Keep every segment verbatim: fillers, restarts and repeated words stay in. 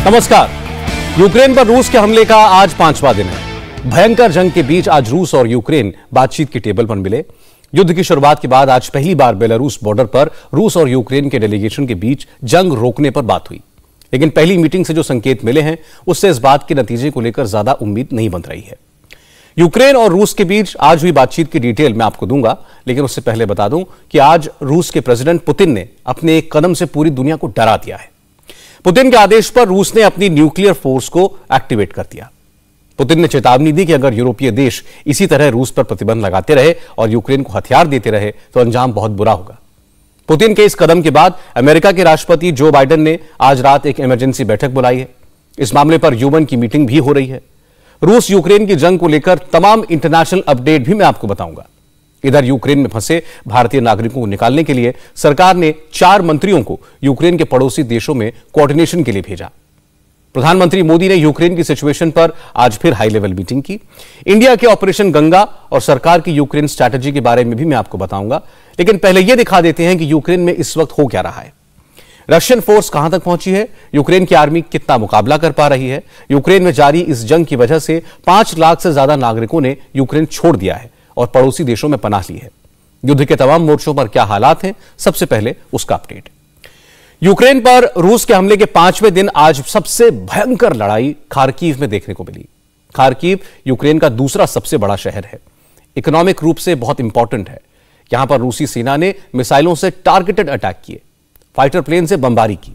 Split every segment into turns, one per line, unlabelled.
नमस्कार। यूक्रेन पर रूस के हमले का आज पांचवा दिन है। भयंकर जंग के बीच आज रूस और यूक्रेन बातचीत की टेबल पर मिले। युद्ध की शुरुआत के बाद आज पहली बार बेलारूस बॉर्डर पर रूस और यूक्रेन के डेलीगेशन के बीच जंग रोकने पर बात हुई। लेकिन पहली मीटिंग से जो संकेत मिले हैं उससे इस बात के नतीजे को लेकर ज्यादा उम्मीद नहीं बन रही है। यूक्रेन और रूस के बीच आज हुई बातचीत की डिटेल मैं आपको दूंगा, लेकिन उससे पहले बता दूं कि आज रूस के प्रेसिडेंट पुतिन ने अपने एक कदम से पूरी दुनिया को डरा दिया है। पुतिन के आदेश पर रूस ने अपनी न्यूक्लियर फोर्स को एक्टिवेट कर दिया। पुतिन ने चेतावनी दी कि अगर यूरोपीय देश इसी तरह रूस पर प्रतिबंध लगाते रहे और यूक्रेन को हथियार देते रहे तो अंजाम बहुत बुरा होगा। पुतिन के इस कदम के बाद अमेरिका के राष्ट्रपति जो बाइडेन ने आज रात एक इमरजेंसी बैठक बुलाई है। इस मामले पर यूएन की मीटिंग भी हो रही है। रूस यूक्रेन की जंग को लेकर तमाम इंटरनेशनल अपडेट भी मैं आपको बताऊंगा। इधर यूक्रेन में फंसे भारतीय नागरिकों को निकालने के लिए सरकार ने चार मंत्रियों को यूक्रेन के पड़ोसी देशों में कोऑर्डिनेशन के लिए भेजा। प्रधानमंत्री मोदी ने यूक्रेन की सिचुएशन पर आज फिर हाई लेवल मीटिंग की। इंडिया के ऑपरेशन गंगा और सरकार की यूक्रेन स्ट्रैटेजी के बारे में भी मैं आपको बताऊंगा, लेकिन पहले यह दिखा देते हैं कि यूक्रेन में इस वक्त हो क्या रहा है। रशियन फोर्स कहां तक पहुंची है, यूक्रेन की आर्मी कितना मुकाबला कर पा रही है। यूक्रेन में जारी इस जंग की वजह से पांच लाख से ज्यादा नागरिकों ने यूक्रेन छोड़ दिया है और पड़ोसी देशों में पनाह ली है। युद्ध के तमाम मोर्चों पर क्या हालात हैं, सबसे पहले उसका अपडेट। यूक्रेन पर रूस के हमले के पांचवें दिन आज सबसे भयंकर लड़ाई खार्किव में देखने को मिली। खार्किव यूक्रेन का दूसरा सबसे बड़ा शहर है। इकोनॉमिक रूप से बहुत इंपॉर्टेंट है। यहां पर रूसी सेना ने मिसाइलों से टारगेटेड अटैक किए, फाइटर प्लेन से बमबारी की।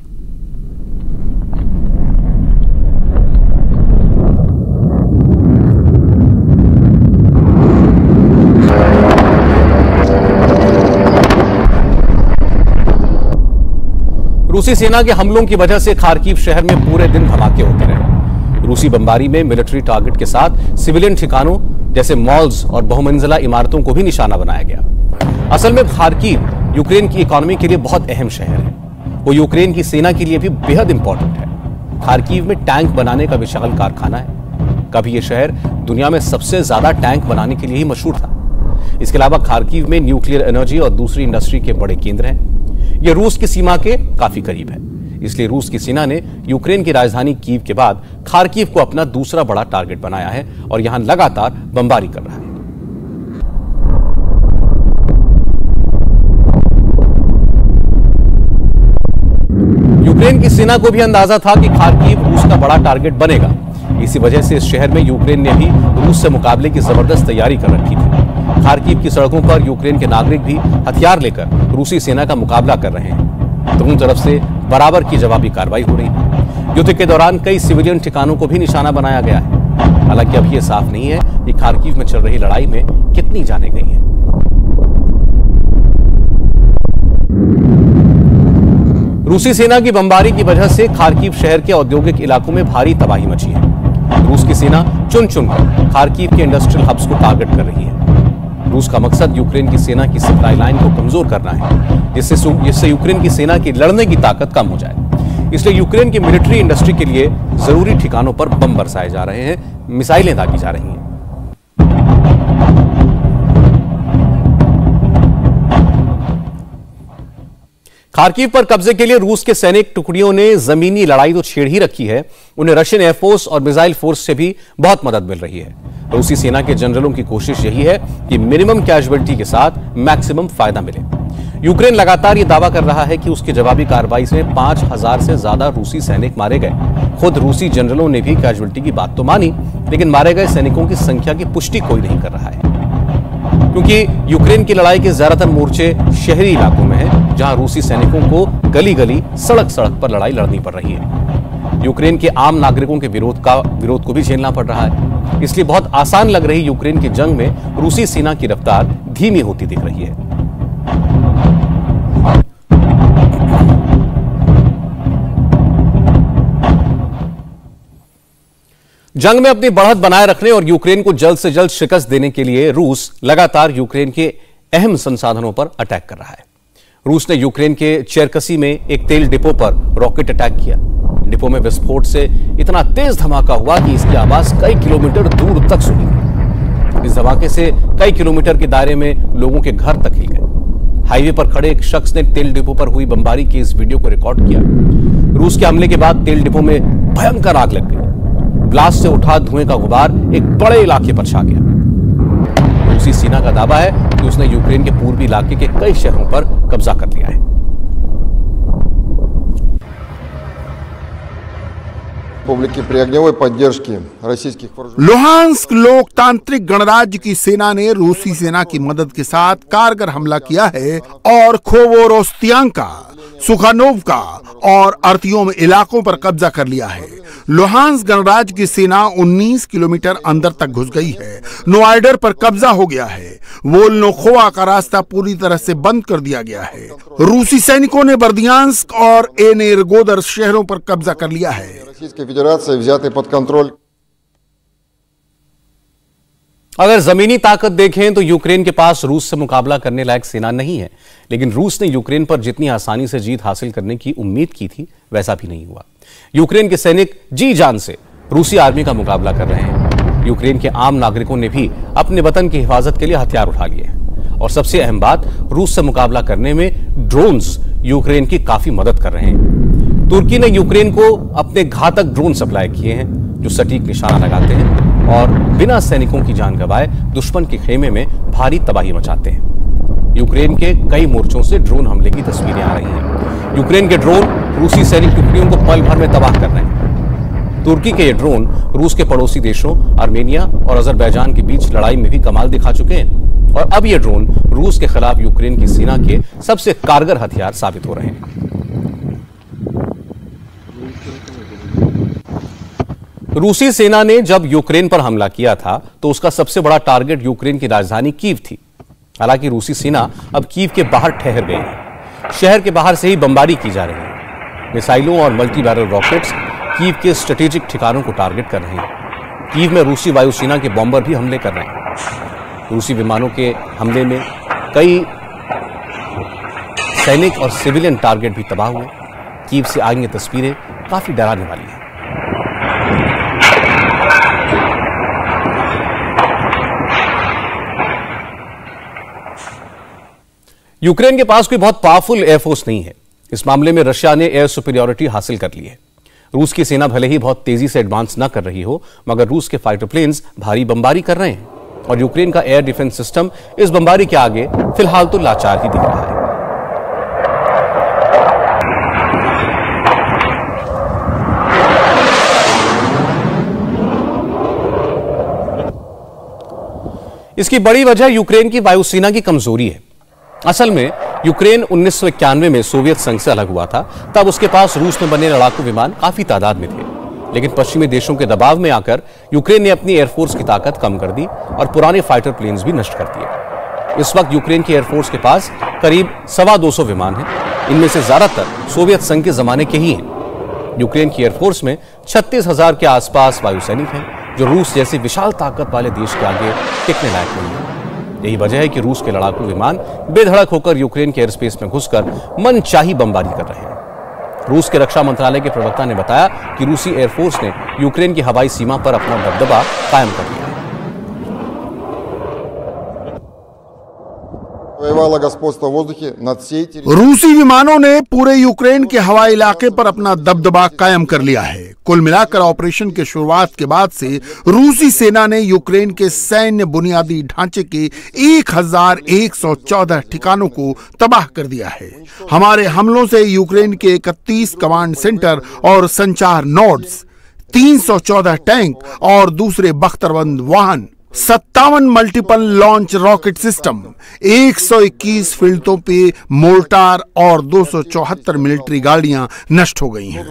रूसी सेना के हमलों की वजह से खार्किव शहर में पूरे दिन धमाके होते रहे। रूसी बमबारी में मिलिट्री टारगेट के साथ सिविलियन ठिकानों जैसे मॉल्स और बहुमंजिला इमारतों को भी निशाना बनाया गया। असल में खार्किव यूक्रेन की इकोनॉमी के लिए बहुत अहम शहर है। वो यूक्रेन की सेना के लिए भी बेहद इंपॉर्टेंट है। खार्किव में टैंक बनाने का विशाल कारखाना है। कभी यह शहर दुनिया में सबसे ज्यादा टैंक बनाने के लिए ही मशहूर था। इसके अलावा खार्किव में न्यूक्लियर एनर्जी और दूसरी इंडस्ट्री के बड़े केंद्र हैं। यह रूस की सीमा के काफी करीब है, इसलिए रूस की सेना ने यूक्रेन की राजधानी कीव के बाद खार्किव को अपना दूसरा बड़ा टारगेट बनाया है और यहां लगातार बमबारी कर रहा है। यूक्रेन की सेना को भी अंदाजा था कि खार्किव रूस का बड़ा टारगेट बनेगा। इसी वजह से इस शहर में यूक्रेन ने भी रूस से मुकाबले की जबरदस्त तैयारी कर रखी थी। खार्किव की सड़कों पर यूक्रेन के नागरिक भी हथियार लेकर रूसी सेना का मुकाबला कर रहे हैं। दोनों तरफ से बराबर की जवाबी कार्रवाई हो रही है। युद्ध के दौरान कई सिविलियन ठिकानों को भी निशाना बनाया गया है। हालांकि अब यह साफ नहीं है कि खार्किव में चल रही लड़ाई में कितनी जानें गई हैं। रूसी सेना की बमबारी की वजह से खार्किव शहर के औद्योगिक इलाकों में भारी तबाही मची है। रूस की सेना चुन चुनकर खार्किव के इंडस्ट्रियल हब्स को टारगेट कर रही है। रूस का मकसद यूक्रेन की सेना की सप्लाई लाइन को कमजोर करना है, जिससे जिससे यूक्रेन की सेना की लड़ने की ताकत कम हो जाए। इसलिए यूक्रेन की मिलिट्री इंडस्ट्री के लिए जरूरी ठिकानों पर बम बरसाए जा रहे हैं, मिसाइलें दागी जा रही हैं। खार्किव पर कब्जे के लिए रूस के सैनिक टुकड़ियों ने जमीनी लड़ाई तो छेड़ ही रखी है, उन्हें रशियन एयरफोर्स और मिसाइल फोर्स से भी बहुत मदद मिल रही है। रूसी सेना के जनरलों की कोशिश यही है कि मिनिमम कैजुअलिटी के साथ मैक्सिमम फायदा मिले। यूक्रेन लगातार यह दावा कर रहा है कि उसकी जवाबी कार्रवाई से पांच हजार से ज्यादा रूसी सैनिक मारे गए। खुद रूसी जनरलों ने भी कैजुअलिटी की बात तो मानी, लेकिन मारे गए सैनिकों की संख्या की पुष्टि कोई नहीं कर रहा है, क्योंकि यूक्रेन की लड़ाई के ज्यादातर मोर्चे शहरी इलाकों में हैं, जहां रूसी सैनिकों को गली गली सड़क सड़क पर लड़ाई लड़नी पड़ रही है। यूक्रेन के आम नागरिकों के विरोध का विरोध को भी झेलना पड़ रहा है। इसलिए बहुत आसान लग रही यूक्रेन की जंग में रूसी सेना की रफ्तार धीमी होती दिख रही है। जंग में अपनी बढ़त बनाए रखने और यूक्रेन को जल्द से जल्द शिकस्त देने के लिए रूस लगातार यूक्रेन के अहम संसाधनों पर अटैक कर रहा है। रूस ने यूक्रेन के चेरकसी में एक तेल डिपो पर रॉकेट अटैक किया। डिपो में विस्फोट से इतना तेज धमाका हुआ कि इसकी आवाज कई किलोमीटर दूर तक सुनी। इस धमाके से कई किलोमीटर के दायरे में लोगों के घर तक हिल गए। हाईवे पर खड़े एक शख्स ने तेल डिपो पर हुई बमबारी की इस वीडियो को रिकॉर्ड किया। रूस के हमले के बाद तेल डिपो में भयंकर आग लग गई। ब्लास्ट से उठा धुएं का गुबार एक बड़े इलाके पर छा गया। रूसी सेना का दावा है कि उसने यूक्रेन के पूर्वी इलाके के कई शहरों पर कब्जा कर लिया है।
लुहांस्क लोकतांत्रिक गणराज्य की सेना ने रूसी सेना की मदद के साथ कारगर हमला किया है और खोवोरोस्तियांका, सुखानोव्का और अर्तियोम इलाकों पर कब्जा कर लिया है। लुहांस्क गणराज्य की सेना उन्नीस किलोमीटर अंदर तक घुस गई है। नोआइडर पर कब्जा हो गया है। वोल्नोखोवा का रास्ता पूरी तरह से बंद कर दिया गया है। रूसी सैनिकों ने बर्दियांस्क और एनेरगोदर शहरों पर कब्जा कर लिया है।
अगर जमीनी ताकत देखें तो यूक्रेन के पास रूस से मुकाबला करने लायक सेना नहीं है, लेकिन रूस ने यूक्रेन पर जितनी आसानी से जीत हासिल करने की उम्मीद की थी वैसा भी नहीं हुआ। यूक्रेन के सैनिक जी जान से रूसी आर्मी का मुकाबला कर रहे हैं। यूक्रेन के आम नागरिकों ने भी अपने वतन की हिफाजत के लिए हथियार उठा लिए हैं। और सबसे अहम बात, रूस से मुकाबला करने में ड्रोन्स यूक्रेन की काफी मदद कर रहे हैं। तुर्की ने यूक्रेन को अपने घातक ड्रोन सप्लाई किए हैं जो सटीक निशाना लगाते हैं और बिना सैनिकों की जान गंवाए दुश्मन के खेमे में भारी तबाही मचाते हैं। यूक्रेन के कई मोर्चों से ड्रोन हमले की तस्वीरें आ रही हैं। यूक्रेन के ड्रोन रूसी सैनिक टुकड़ियों को पल भर में तबाह कर रहे हैं। तुर्की के ये ड्रोन रूस के पड़ोसी देशों आर्मेनिया और अजरबैजान के बीच लड़ाई में भी कमाल दिखा चुके हैं और अब ये ड्रोन रूस के खिलाफ यूक्रेन की सेना के सबसे कारगर हथियार साबित हो रहे हैं। रूसी सेना ने जब यूक्रेन पर हमला किया था तो उसका सबसे बड़ा टारगेट यूक्रेन की राजधानी कीव थी। हालांकि रूसी सेना अब कीव के बाहर ठहर गई है। शहर के बाहर से ही बमबारी की जा रही है। मिसाइलों और मल्टी बैरल रॉकेट्स कीव के स्ट्रेटेजिक ठिकानों को टारगेट कर रहे हैं। कीव में रूसी वायुसेना के बॉम्बर भी हमले कर रहे हैं। रूसी विमानों के हमले में कई सैनिक और सिविलियन टारगेट भी तबाह हुए। कीव से आई ये तस्वीरें काफी डराने वाली हैं। यूक्रेन के पास कोई बहुत पावरफुल एयरफोर्स नहीं है। इस मामले में रशिया ने एयर सुपीरियरिटी हासिल कर ली है। रूस की सेना भले ही बहुत तेजी से एडवांस न कर रही हो, मगर रूस के फाइटर प्लेन्स भारी बमबारी कर रहे हैं और यूक्रेन का एयर डिफेंस सिस्टम इस बमबारी के आगे फिलहाल तो लाचार ही दिख रहा है। इसकी बड़ी वजह यूक्रेन की वायुसेना की कमजोरी है। असल में यूक्रेन उन्नीस सौ इक्यानवे में सोवियत संघ से अलग हुआ था। तब उसके पास रूस में बने लड़ाकू विमान काफी तादाद में थे, लेकिन पश्चिमी देशों के दबाव में आकर यूक्रेन ने अपनी एयरफोर्स की ताकत कम कर दी और पुराने फाइटर प्लेन्स भी नष्ट कर दिए। इस वक्त यूक्रेन की एयरफोर्स के पास करीब सवा दो सौ विमान हैं। इनमें से ज्यादातर सोवियत संघ के जमाने के ही हैं। यूक्रेन की एयरफोर्स में छत्तीस हजार के आसपास वायुसैनिक हैं, जो रूस जैसे विशाल ताकत वाले देश के आगे टिकने लायक नहीं है। यही वजह है कि रूस के लड़ाकू विमान बेधड़क होकर यूक्रेन के एयर स्पेस में घुसकर मनचाही बमबारी कर रहे हैं। रूस के रक्षा मंत्रालय के प्रवक्ता ने बताया कि रूसी एयरफोर्स ने यूक्रेन की हवाई सीमा पर अपना दबदबा कायम कर लिया है।
रूसी विमानों ने पूरे यूक्रेन के हवाई इलाके पर अपना दबदबा कायम कर लिया है। कुल मिलाकर ऑपरेशन के शुरुआत के बाद से रूसी सेना ने यूक्रेन के सैन्य बुनियादी ढांचे के एक हजार एक सौ चौदह ठिकानों को तबाह कर दिया है। हमारे हमलों से यूक्रेन के इकतीस कमांड सेंटर और संचार नोड्स, तीन सौ चौदह टैंक और दूसरे बख्तरबंद वाहन, सत्तावन मल्टीपल लॉन्च रॉकेट सिस्टम, एक सौ इक्कीस फील्डों पे मोर्टार और दो सौ चौहत्तर मिलिट्री गाड़ियां नष्ट हो गई हैं।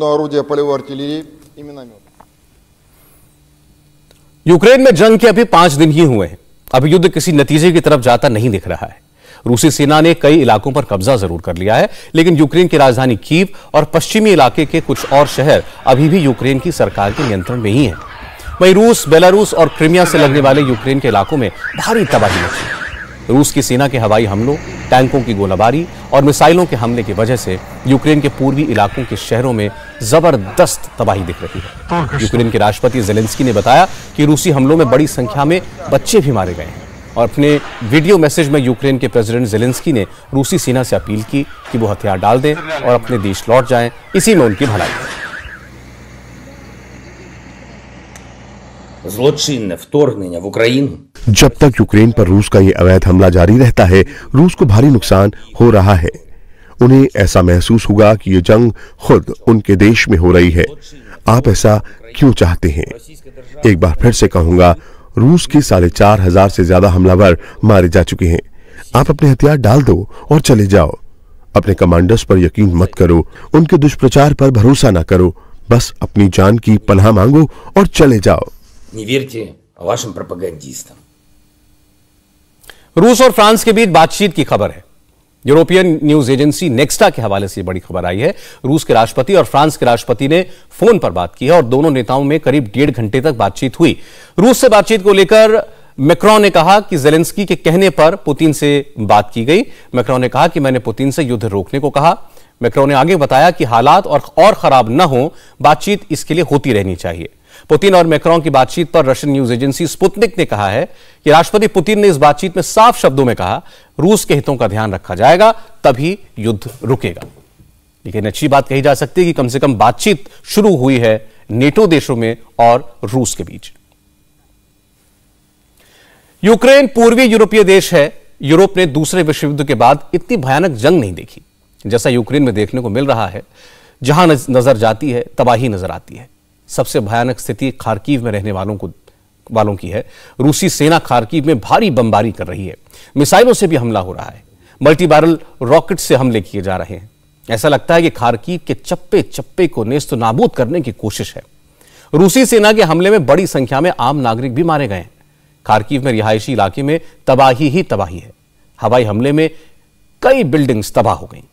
यूक्रेन में जंग के अभी पांच दिन ही हुए हैं। अभी युद्ध किसी नतीजे की तरफ जाता नहीं दिख रहा है। रूसी सेना ने कई इलाकों पर कब्जा जरूर कर लिया है, लेकिन यूक्रेन की राजधानी कीव और पश्चिमी इलाके के कुछ और शहर अभी भी यूक्रेन की सरकार के नियंत्रण में ही हैं। वहीं रूस, बेलारूस और क्रीमिया से लगने वाले यूक्रेन के इलाकों में भारी तबाही मची। रूस की सेना के हवाई हमलों, टैंकों की गोलाबारी और मिसाइलों के हमले की वजह से यूक्रेन के पूर्वी इलाकों के शहरों में जबरदस्त तबाही दिख रही है। यूक्रेन के राष्ट्रपति जेलेंस्की ने बताया कि रूसी हमलों में बड़ी संख्या में बच्चे भी मारे गए हैं और अपने वीडियो मैसेज में यूक्रेन के प्रेसिडेंट जेलेंस्की ने रूसी सेना से अपील की कि वो हथियार डाल दें और अपने देश लौट जाएं। इसी में उनकी भलाई है।
злочинне вторгнення в Україну.
जब तक यूक्रेन पर रूस का ये अवैध हमला जारी रहता है, रूस को भारी नुकसान हो रहा है। उन्हें ऐसा महसूस होगा कि ये जंग खुद उनके देश में हो रही है। आप ऐसा क्यों चाहते हैं? एक बार फिर से कहूंगा, रूस के साढ़े चार हजार से ज्यादा हमलावर मारे जा चुके हैं। आप अपने हथियार डाल दो और चले जाओ। अपने कमांडर्स पर यकीन मत करो, उनके दुष्प्रचार पर भरोसा ना करो। बस अपनी जान की पनाह मांगो और चले जाओ।
Не верьте вашим пропагандистам.
रूस और फ्रांस के बीच बातचीत की खबर है। यूरोपियन न्यूज एजेंसी नेक्स्टा के हवाले से बड़ी खबर आई है। रूस के राष्ट्रपति और फ्रांस के राष्ट्रपति ने फोन पर बात की है और दोनों नेताओं में करीब डेढ़ घंटे तक बातचीत हुई। रूस से बातचीत को लेकर मैक्रोन ने कहा कि जेलेंस्की के कहने पर पुतिन से बात की गई। मैक्रोन ने कहा कि मैंने पुतिन से युद्ध रोकने को कहा। मैक्रोन ने आगे बताया कि हालात और, और खराब न हो, बातचीत इसके लिए होती रहनी चाहिए। पुतिन और मैक्रोन की बातचीत पर रशियन न्यूज एजेंसी स्पुतनिक ने कहा है कि राष्ट्रपति पुतिन ने इस बातचीत में साफ शब्दों में कहा, रूस के हितों का ध्यान रखा जाएगा, तभी युद्ध रुकेगा। लेकिन अच्छी बात कही जा सकती है कि कम से कम बातचीत शुरू हुई है नेटो देशों में और रूस के बीच। यूक्रेन पूर्वी यूरोपीय देश है। यूरोप ने दूसरे विश्व युद्ध के बाद इतनी भयानक जंग नहीं देखी जैसा यूक्रेन में देखने को मिल रहा है। जहां नजर जाती है तबाही नजर आती है। सबसे भयानक स्थिति खार्किव में रहने वालों को वालों की है। रूसी सेना खार्किव में भारी बमबारी कर रही है। मिसाइलों से भी हमला हो रहा है। मल्टी बैरल रॉकेट से हमले किए जा रहे हैं। ऐसा लगता है कि खार्किव के चप्पे चप्पे को नेस्त नाबूद करने की कोशिश है। रूसी सेना के हमले में बड़ी संख्या में आम नागरिक भी मारे गए हैं। खार्किव में रिहायशी इलाके में तबाही ही तबाही है। हवाई हमले में कई बिल्डिंग्स तबाह हो गई।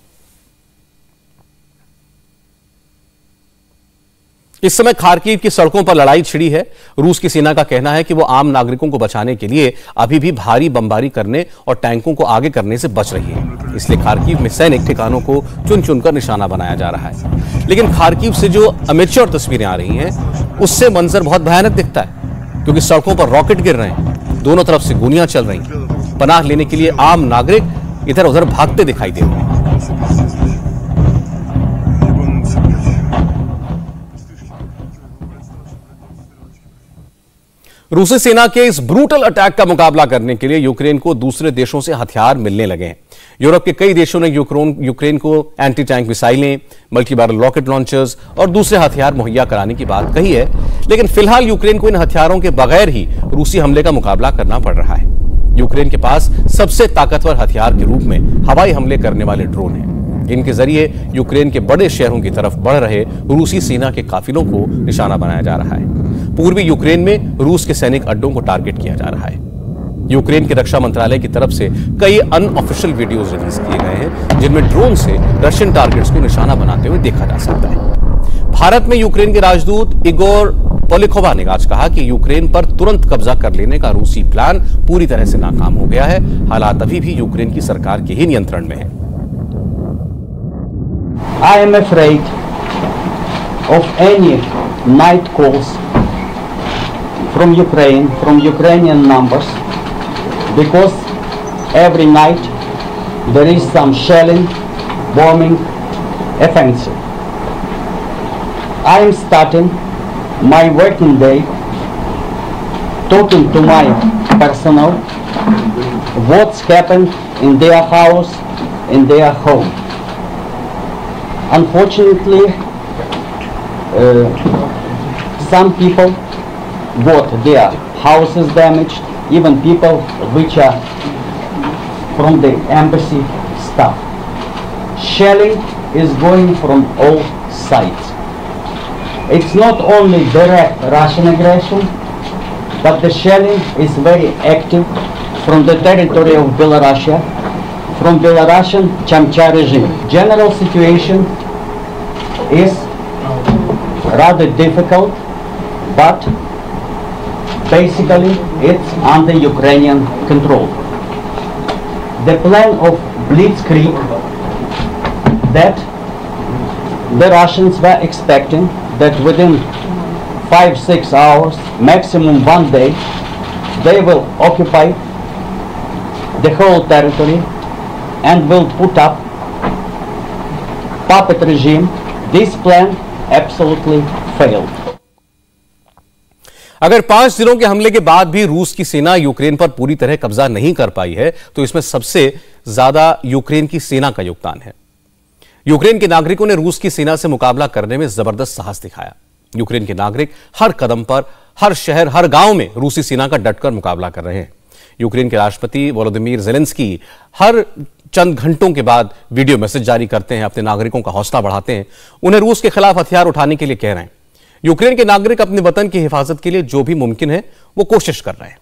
इस समय खार्किव की सड़कों पर लड़ाई छिड़ी है। रूस की सेना का कहना है कि वो आम नागरिकों को बचाने के लिए अभी भी भारी बमबारी करने और टैंकों को आगे करने से बच रही है। इसलिए खार्किव में सैनिक ठिकानों को चुन चुनकर निशाना बनाया जा रहा है। लेकिन खार्किव से जो अमेच्योर तस्वीरें आ रही हैं, उससे मंजर बहुत भयानक दिखता है, क्योंकि सड़कों पर रॉकेट गिर रहे हैं, दोनों तरफ से गोलियां चल रही हैं। पनाह लेने के लिए आम नागरिक इधर उधर भागते दिखाई दे रहे हैं। रूसी सेना के इस ब्रूटल अटैक का मुकाबला करने के लिए यूक्रेन को दूसरे देशों से हथियार मिलने लगे हैं। यूरोप के कई देशों ने यूक्रेन यूक्रेन को एंटी टैंक मिसाइलें, मल्टी बैरल रॉकेट लॉन्चर्स और दूसरे हथियार मुहैया कराने की बात कही है। लेकिन फिलहाल यूक्रेन को इन हथियारों के बगैर ही रूसी हमले का मुकाबला करना पड़ रहा है। यूक्रेन के पास सबसे ताकतवर हथियार के रूप में हवाई हमले करने वाले ड्रोन हैं। इनके जरिए यूक्रेन के बड़े शहरों की तरफ बढ़ रहे रूसी सेना के काफिलों को निशाना बनाया जा रहा है। पूर्वी यूक्रेन में रूस के सैनिक अड्डों को टारगेट किया जा रहा है। यूक्रेन के रक्षा मंत्रालय की तरफ से कई अनऑफिशियल वीडियोस रिलीज किए गए हैं, जिनमें ड्रोन से रशियन टारगेट्स को निशाना बनाते हुए देखा जा सकता है। भारत में यूक्रेन के राजदूत इगोर पोलिखोवा ने आज कहा कि यूक्रेन पर तुरंत कब्जा कर लेने का रूसी प्लान पूरी तरह से नाकाम हो गया है। हालात अभी भी यूक्रेन की सरकार के ही नियंत्रण में है।
I am afraid of any night calls from Ukraine, from Ukrainian numbers, because every night there is some shelling, bombing, offensive. I am starting my working day talking to my personnel what's happened in their house, in their home. Unfortunately, uh, some people got their houses damaged, even people which are from the embassy staff. Shelling is going from all sides. It's not only direct Russian aggression, but the shelling is very active from the territory of Belarus, from Belarusian Chamcha regime. General situation is rather difficult, but basically it's under Ukrainian control. The plan of Blitzkrieg that the Russians were expecting that within five, six hours, maximum one day, they will occupy the whole territory and will put up puppet regime. This plan absolutely failed.
अगर पांच दिनों के हमले के बाद भी रूस की सेना यूक्रेन पर पूरी तरह कब्जा नहीं कर पाई है तो इसमें सबसे ज्यादा यूक्रेन की सेना का योगदान है। यूक्रेन के नागरिकों ने रूस की सेना से मुकाबला करने में जबरदस्त साहस दिखाया। यूक्रेन के नागरिक हर कदम पर, हर शहर, हर गांव में रूसी सेना का डटकर मुकाबला कर रहे हैं। यूक्रेन के राष्ट्रपति वोलोदिमीर ज़ेलेंस्की हर चंद घंटों के बाद वीडियो मैसेज जारी करते हैं, अपने नागरिकों का हौसला बढ़ाते हैं, उन्हें रूस के खिलाफ हथियार उठाने के लिए कह रहे हैं। यूक्रेन के नागरिक अपने वतन की हिफाजत के लिए जो भी मुमकिन है वो कोशिश कर रहे हैं।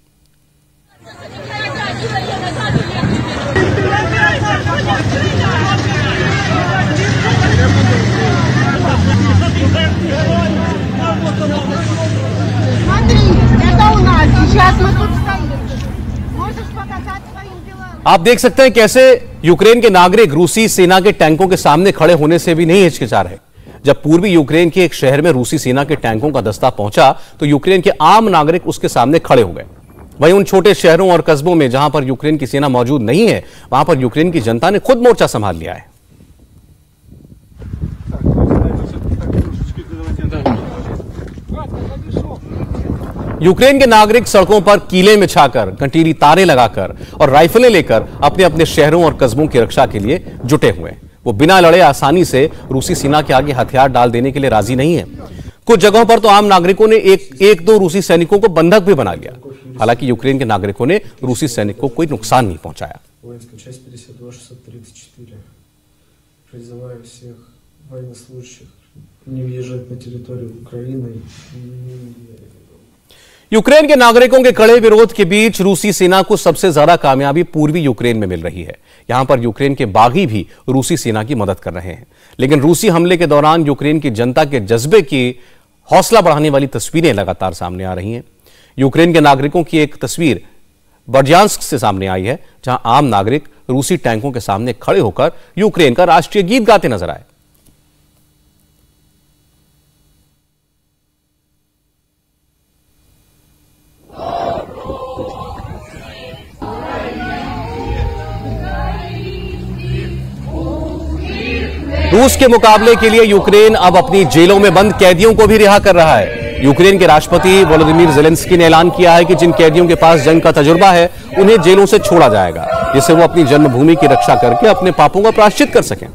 आप देख सकते हैं कैसे यूक्रेन के नागरिक रूसी सेना के टैंकों के सामने खड़े होने से भी नहीं हिचकिचा रहे। जब पूर्वी यूक्रेन के एक शहर में रूसी सेना के टैंकों का दस्ता पहुंचा तो यूक्रेन के आम नागरिक उसके सामने खड़े हो गए। वहीं उन छोटे शहरों और कस्बों में जहां पर यूक्रेन की सेना मौजूद नहीं है, वहां पर यूक्रेन की जनता ने खुद मोर्चा संभाल लिया है। यूक्रेन के नागरिक सड़कों पर कीले में छाकर, कंटीली तारें लगाकर और राइफलें लेकर अपने अपने शहरों और कस्बों की रक्षा के लिए जुटे हुए हैं। वो बिना लड़े आसानी से रूसी सेना के आगे हथियार डाल देने के लिए राजी नहीं है। कुछ जगहों पर तो आम नागरिकों ने एक एक दो रूसी सैनिकों को बंधक भी बना लिया। हालांकि यूक्रेन के नागरिकों ने रूसी सैनिक को कोई नुकसान नहीं पहुंचाया। यूक्रेन के नागरिकों के कड़े विरोध के बीच रूसी सेना को सबसे ज्यादा कामयाबी पूर्वी यूक्रेन में मिल रही है। यहां पर यूक्रेन के बागी भी रूसी सेना की मदद कर रहे हैं। लेकिन रूसी हमले के दौरान यूक्रेन की जनता के जज्बे की हौसला बढ़ाने वाली तस्वीरें लगातार सामने आ रही हैं। यूक्रेन के नागरिकों की एक तस्वीर बर्जांस्क से सामने आई है, जहां आम नागरिक रूसी टैंकों के सामने खड़े होकर यूक्रेन का राष्ट्रीय गीत गाते नजर आए। रूस के मुकाबले के लिए यूक्रेन अब अपनी जेलों में बंद कैदियों को भी रिहा कर रहा है। यूक्रेन के राष्ट्रपति वोलोदिमीर ज़ेलेंस्की ने ऐलान किया है कि जिन कैदियों के पास जंग का तजुर्बा है उन्हें जेलों से छोड़ा जाएगा, जिससे वो अपनी जन्मभूमि की रक्षा करके अपने पापों का प्रायश्चित कर सकें।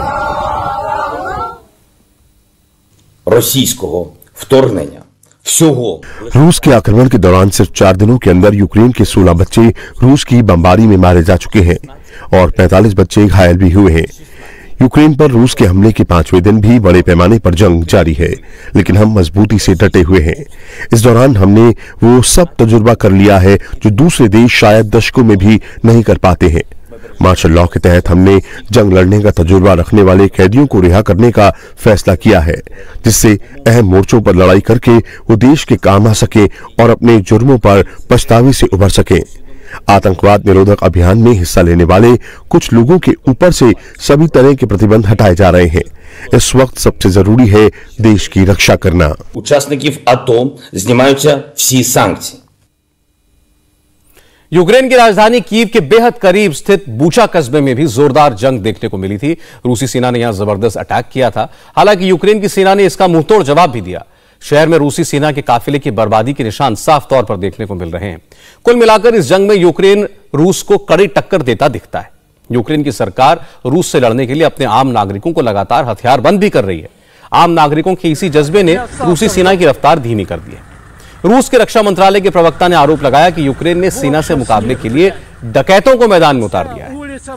Російського вторгнення всього
रूस के आक्रमण के दौरान सिर्फ चार दिनों के अंदर यूक्रेन के सोलह बच्चे रूस की बमबारी में मारे जा चुके हैं और पैंतालीस बच्चे घायल भी हुए हैं। यूक्रेन पर रूस के हमले के पांचवें दिन भी बड़े पैमाने पर जंग जारी है, लेकिन हम मजबूती से डटे हुए हैं। इस दौरान हमने वो सब तजुर्बा कर लिया है जो दूसरे देश शायद दशकों में भी नहीं कर पाते हैं। मार्शल लॉ के तहत हमने जंग लड़ने का तजुर्बा रखने वाले कैदियों को रिहा करने का फैसला किया है, जिससे अहम मोर्चों पर लड़ाई करके वो देश के काम आ सके और अपने जुर्मों पर पछतावे से उभर सके। आतंकवाद निरोधक अभियान में हिस्सा लेने वाले कुछ लोगों के ऊपर से सभी तरह के प्रतिबंध हटाए जा रहे हैं। इस वक्त सबसे जरूरी है देश की रक्षा करना।
учасників АТО знімаються всі санкції।
यूक्रेन की राजधानी कीव के बेहद करीब स्थित बूचा कस्बे में भी जोरदार जंग देखने को मिली थी। रूसी सेना ने यहां जबरदस्त अटैक किया था। हालांकि यूक्रेन की सेना ने इसका मुंहतोड़ जवाब भी दिया। शहर में रूसी सेना के काफिले की बर्बादी के निशान साफ तौर पर देखने को मिल रहे हैं। कुल मिलाकर इस जंग में यूक्रेन रूस को कड़ी टक्कर देता दिखता है। यूक्रेन की सरकार रूस से लड़ने के लिए अपने आम नागरिकों को लगातार हथियार बंद भी कर रही है। आम नागरिकों के इसी जज्बे ने रूसी सेना की रफ्तार धीमी कर दी है। रूस के रक्षा मंत्रालय के प्रवक्ता ने आरोप लगाया कि यूक्रेन ने सेना से मुकाबले के लिए डकैतों को मैदान में उतार दिया है।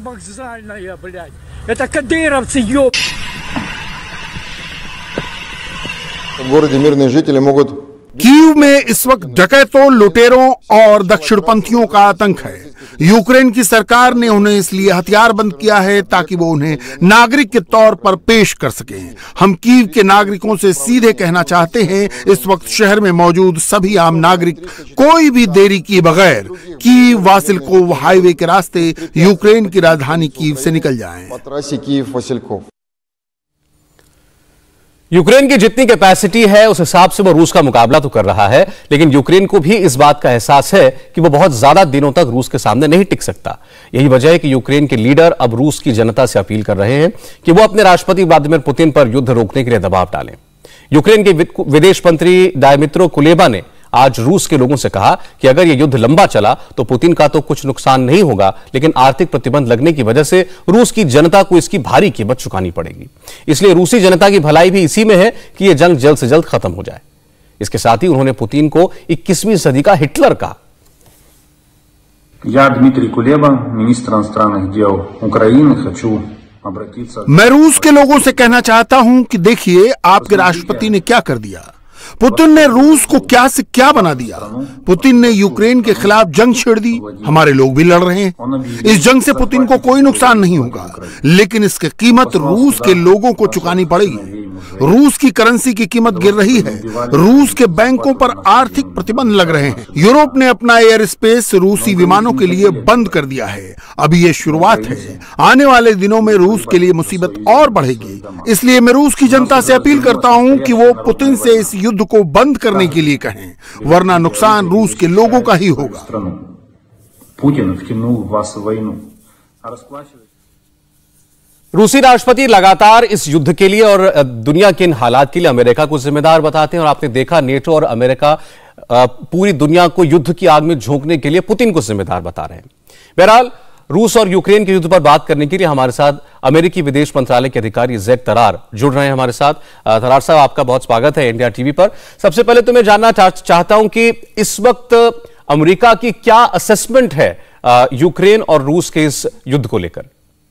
В городе мирные жители могут
कीव में इस वक्त डकैतों, लुटेरों और दक्षिणपंथियों का आतंक है। यूक्रेन की सरकार ने उन्हें इसलिए हथियार बंद किया है ताकि वो उन्हें नागरिक के तौर पर पेश कर सकें। हम कीव के नागरिकों से सीधे कहना चाहते हैं, इस वक्त शहर में मौजूद सभी आम नागरिक कोई भी देरी किए बगैर कीव वासिल्कोव हाईवे के रास्ते यूक्रेन की राजधानी कीव से निकल जाएं।
по трассе Киев-Васильков।
यूक्रेन की जितनी कैपेसिटी है उस हिसाब से वो रूस का मुकाबला तो कर रहा है, लेकिन यूक्रेन को भी इस बात का एहसास है कि वो बहुत ज्यादा दिनों तक रूस के सामने नहीं टिक सकता। यही वजह है कि यूक्रेन के लीडर अब रूस की जनता से अपील कर रहे हैं कि वो अपने राष्ट्रपति व्लादिमीर पुतिन पर युद्ध रोकने के लिए दबाव डालें। यूक्रेन के विदेश मंत्री डायमित्रो कुलेबा ने आज रूस के लोगों से कहा कि अगर यह युद्ध लंबा चला तो पुतिन का तो कुछ नुकसान नहीं होगा, लेकिन आर्थिक प्रतिबंध लगने की वजह से रूस की जनता को इसकी भारी कीमत चुकानी पड़ेगी। इसलिए रूसी जनता की भलाई भी इसी में है कि यह जंग जल्द से जल्द खत्म हो जाए। इसके साथ ही उन्होंने पुतिन को इक्कीसवीं सदी का हिटलर कहा।
Я Дмитрий Кулеба, министр иностранных дел Украины, хочу обратиться...
मैं रूस के लोगों से कहना चाहता हूं कि देखिए आपके राष्ट्रपति ने क्या कर दिया। पुतिन ने रूस को क्या से क्या बना दिया। पुतिन ने यूक्रेन के खिलाफ जंग छेड़ दी। हमारे लोग भी लड़ रहे हैं। इस जंग से पुतिन को कोई नुकसान नहीं होगा, लेकिन इसकी कीमत रूस के लोगों को चुकानी पड़ेगी। रूस की करेंसी की कीमत गिर रही है। रूस के बैंकों पर आर्थिक प्रतिबंध लग रहे हैं। यूरोप ने अपना एयर स्पेस रूसी विमानों के लिए बंद कर दिया है। अभी ये शुरुआत है। आने वाले दिनों में रूस के लिए मुसीबत और बढ़ेगी। इसलिए मैं रूस की जनता से अपील करता हूं कि वो पुतिन से इस युद्ध को बंद करने के लिए कहें, वरना नुकसान रूस के लोगों का ही होगा।
Путин втянул вас в войну. А расплачивать...
रूसी राष्ट्रपति लगातार इस युद्ध के लिए और दुनिया के इन हालात के लिए अमेरिका को जिम्मेदार बताते हैं, और आपने देखा नेटो और अमेरिका पूरी दुनिया को युद्ध की आग में झोंकने के लिए पुतिन को जिम्मेदार बता रहे हैं। बहरहाल रूस और यूक्रेन के युद्ध पर बात करने के लिए हमारे साथ अमेरिकी विदेश मंत्रालय के अधिकारी जैक तरार जुड़ रहे हैं हमारे साथ। तरार साहब, आपका बहुत स्वागत है इंडिया टीवी पर। सबसे पहले तो मैं जानना चाह, चाहता हूं कि इस वक्त अमेरिका की क्या असेसमेंट है यूक्रेन और रूस के इस युद्ध को लेकर?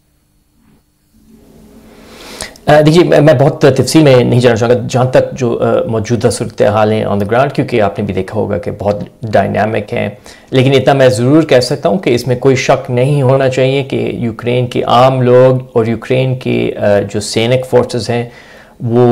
देखिए, मैं बहुत तफसील में नहीं जानना चाहूँगा जहाँ तक जो मौजूदा सूरत हाल है ऑन द ग्राउंड, क्योंकि आपने भी देखा होगा कि बहुत डायनामिक है। लेकिन इतना मैं ज़रूर कह सकता हूँ कि इसमें कोई शक नहीं होना चाहिए कि यूक्रेन के आम लोग और यूक्रेन के जो सैनिक फोर्सेस हैं वो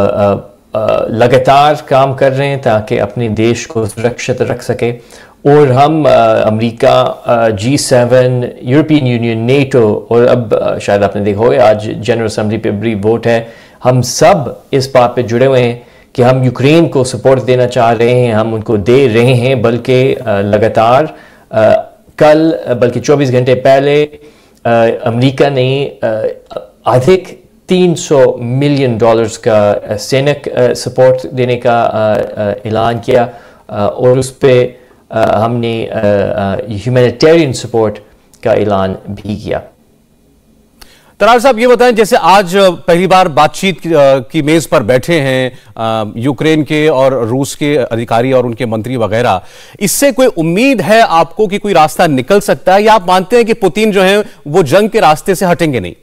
लगातार काम कर रहे हैं ताकि अपने देश को सुरक्षित रख सके। और हम America, G seven, European union, NATO और अब शायद आपने देखा होगा आज जनरल असेंबली पे बड़ी वोट है, हम सब इस बात पे जुड़े हुए हैं कि हम यूक्रेन को सपोर्ट देना चाह रहे हैं, हम उनको दे रहे हैं। बल्कि लगातार कल बल्कि चौबीस घंटे पहले अमेरिका ने अधिक तीन सौ मिलियन डॉलर्स का सैनिक सपोर्ट देने का ऐलान किया और उस पर हमने ह्यूमैनिटेरियन सपोर्ट का ऐलान भी किया।
तरार साहब, ये बताएं, जैसे आज पहली बार बातचीत की मेज पर बैठे हैं यूक्रेन के और रूस के अधिकारी और उनके मंत्री वगैरह, इससे कोई उम्मीद है आपको कि कोई रास्ता निकल सकता है, या आप मानते हैं कि पुतिन जो है वो जंग के रास्ते से हटेंगे नहीं?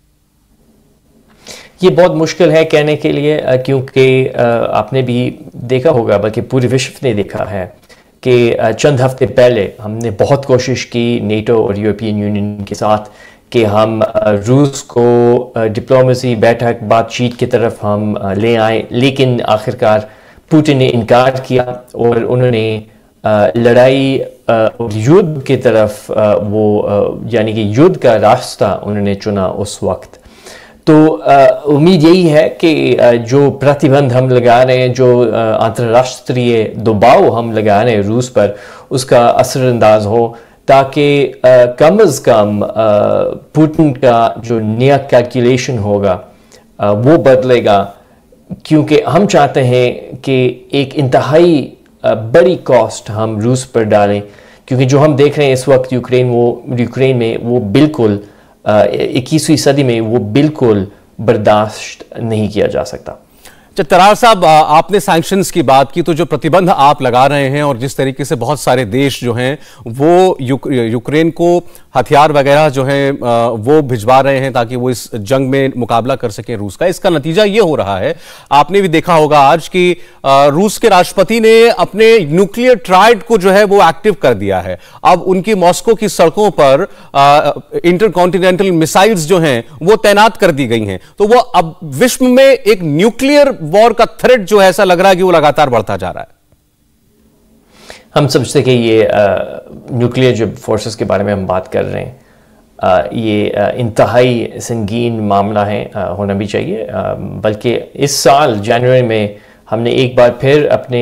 ये बहुत मुश्किल है कहने के लिए, क्योंकि आपने भी देखा होगा, बल्कि पूरे विश्व ने देखा है कि चंद हफ्ते पहले हमने बहुत कोशिश की नेटो और यूरोपियन यूनियन के साथ कि हम रूस को डिप्लोमेसी बैठक बातचीत की तरफ हम ले आए, लेकिन आखिरकार पुतिन ने इनकार किया और उन्होंने लड़ाई और युद्ध की तरफ वो यानी कि युद्ध का रास्ता उन्होंने चुना उस वक्त। तो उम्मीद यही है कि जो प्रतिबंध हम लगा रहे हैं, जो अंतर्राष्ट्रीय दबाव हम लगा रहे हैं रूस पर, उसका असरअंदाज हो, ताकि कम अज़ कम पुतिन का जो नया कैलकुलेशन होगा वो बदलेगा। क्योंकि हम चाहते हैं कि एक इंतहाई बड़ी कॉस्ट हम रूस पर डालें, क्योंकि जो हम देख रहे हैं इस वक्त यूक्रेन वो यूक्रेन में वो बिल्कुल इक्कीसवीं सदी में वो बिल्कुल बर्दाश्त नहीं किया जा सकता।
तरार साहब, आपने सैंक्शंस की बात की, तो जो प्रतिबंध आप लगा रहे हैं और जिस तरीके से बहुत सारे देश जो हैं वो युक, यूक्रेन को हथियार वगैरह जो हैं वो भिजवा रहे हैं ताकि वो इस जंग में मुकाबला कर सकें रूस का, इसका नतीजा ये हो रहा है, आपने भी देखा होगा आज कि रूस के राष्ट्रपति ने अपने न्यूक्लियर ट्राइड को जो है वो एक्टिव कर दिया है। अब उनकी मॉस्को की सड़कों पर इंटरकॉन्टिनेंटल मिसाइल्स जो हैं वो तैनात कर दी गई हैं। तो वो अब विश्व में एक न्यूक्लियर वॉर का थ्रेट जो है ऐसा लग रहा है कि वो लगातार बढ़ता जा रहा है।
हम समझते कि ये न्यूक्लियर जो फोर्सेस के बारे में हम बात कर रहे हैं, आ, ये आ, इंतहाई संगीन मामला है, आ, होना भी चाहिए। आ, बल्कि इस साल जनवरी में हमने एक बार फिर अपने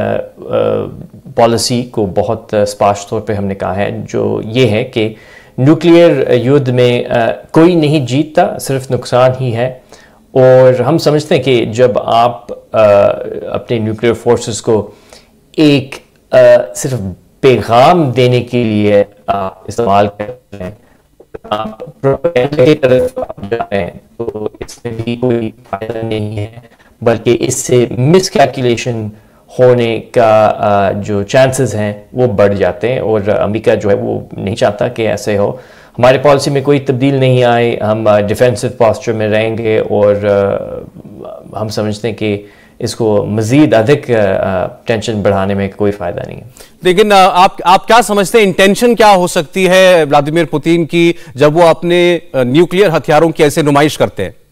पॉलिसी को बहुत स्पष्ट तौर पे हमने कहा है, जो ये है कि न्यूक्लियर युद्ध में आ, कोई नहीं जीतता, सिर्फ नुकसान ही है। और हम समझते हैं कि जब आप आ, अपने न्यूक्लियर फोर्सेस को एक आ, सिर्फ पैगाम देने के लिए आप इस्तेमाल करते हैं, आप प्रोपेगेंडा की तरफ आप जा रहे हैं, तो इसमें भी कोई फायदा नहीं है, बल्कि इससे मिसकैलकुलेशन होने का आ, जो चांसेस हैं वो बढ़ जाते हैं। और अमेरिका जो है वो नहीं चाहता कि ऐसे हो। हमारे पॉलिसी में कोई तब्दील नहीं आए, हम डिफेंसिव पॉस्चर में रहेंगे और आ, हम समझते हैं कि इसको मजीद अधिक टेंशन बढ़ाने में कोई फायदा नहीं है।
लेकिन आप आप क्या समझते हैं, इंटेंशन क्या हो सकती है व्लादिमीर पुतिन की जब वो अपने न्यूक्लियर हथियारों की ऐसे नुमाइश करते हैं?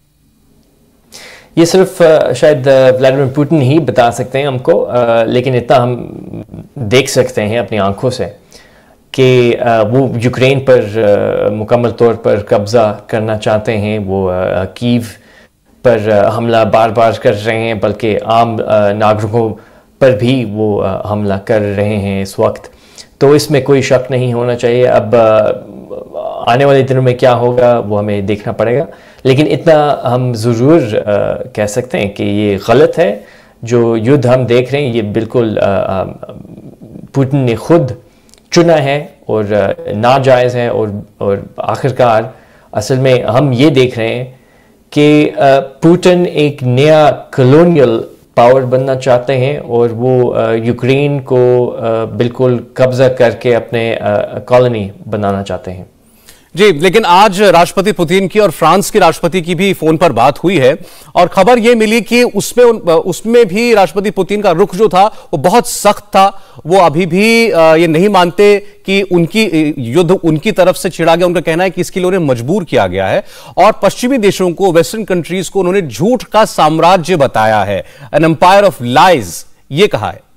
ये सिर्फ शायद व्लादिमीर पुतिन ही बता सकते हैं हमको, लेकिन इतना हम देख सकते हैं अपनी आंखों से कि वो यूक्रेन पर मुकम्मल तौर पर कब्जा करना चाहते हैं। वो कीव पर हमला बार बार कर रहे हैं, बल्कि आम नागरिकों पर भी वो हमला कर रहे हैं इस वक्त। तो इसमें कोई शक नहीं होना चाहिए। अब आने वाले दिनों में क्या होगा वो हमें देखना पड़ेगा, लेकिन इतना हम ज़रूर कह सकते हैं कि ये गलत है जो युद्ध हम देख रहे हैं। ये बिल्कुल पुतिन ने खुद चुना है और नाजायज़ है। और और आखिरकार असल में हम ये देख रहे हैं कि पुतिन एक नया कॉलोनियल पावर बनना चाहते हैं और वो यूक्रेन को बिल्कुल कब्जा करके अपने कॉलोनी बनाना चाहते हैं।
जी, लेकिन आज राष्ट्रपति पुतिन की और फ्रांस के राष्ट्रपति की भी फोन पर बात हुई है और खबर यह मिली कि उसमें उसमें भी राष्ट्रपति पुतिन का रुख जो था वो बहुत सख्त था। वो अभी भी ये नहीं मानते कि उनकी युद्ध उनकी तरफ से छिड़ा गया। उनका कहना है कि इसके लिए उन्हें मजबूर किया गया है और पश्चिमी देशों को, वेस्टर्न कंट्रीज को उन्होंने झूठ का साम्राज्य बताया है, एन एम्पायर ऑफ लाइज, ये कहा है।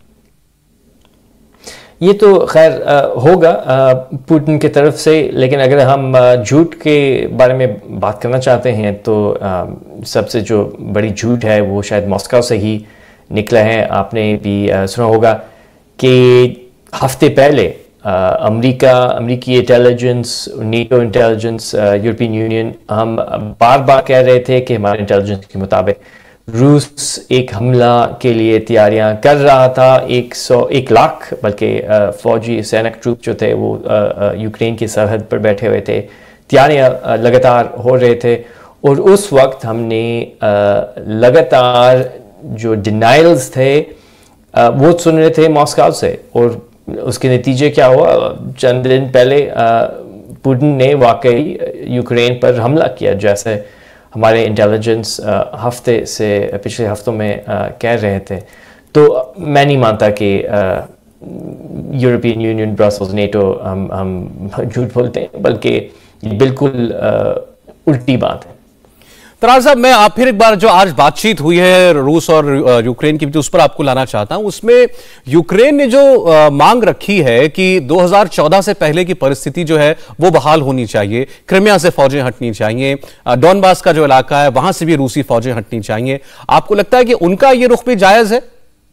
ये तो खैर होगा पुतिन की तरफ से, लेकिन अगर हम झूठ के बारे में बात करना चाहते हैं तो आ, सबसे जो बड़ी झूठ है वो शायद मॉस्को से ही निकला है। आपने भी आ, सुना होगा कि हफ्ते पहले अमेरिका, अमेरिकी intelligence, NATO intelligence, European union, हम बार बार कह रहे थे कि हमारे इंटेलिजेंस के मुताबिक रूस एक हमला के लिए तैयारियां कर रहा था। एक सौ एक लाख बल्कि फौजी सैनिक ट्रूप जो थे वो यूक्रेन की सरहद पर बैठे हुए थे, तैयारियां लगातार हो रहे थे। और उस वक्त हमने लगातार जो डिनाइल्स थे वो सुन रहे थे मॉस्को से, और उसके नतीजे क्या हुआ? चंद दिन पहले पुतिन ने वाकई यूक्रेन पर हमला किया, जैसे हमारे इंटेलिजेंस हफ्ते से पिछले हफ्तों में कह रहे थे। तो मैं नहीं मानता कि यूरोपियन यूनियन, ब्रसेल्स, नेटो हम हम झूठ बोलते हैं, बल्कि बिल्कुल उल्टी बात है।
तरार साहब, मैं आप फिर एक बार जो आज बातचीत हुई है रूस और यूक्रेन की, उस पर आपको लाना चाहता हूं। उसमें यूक्रेन ने जो मांग रखी है कि दो हज़ार चौदह से पहले की परिस्थिति जो है वो बहाल होनी चाहिए, क्रिमिया से फौजें हटनी चाहिए, डॉनबास का जो इलाका है वहां से भी रूसी फौजें हटनी चाहिए। आपको लगता है कि उनका ये रुख भी जायज है?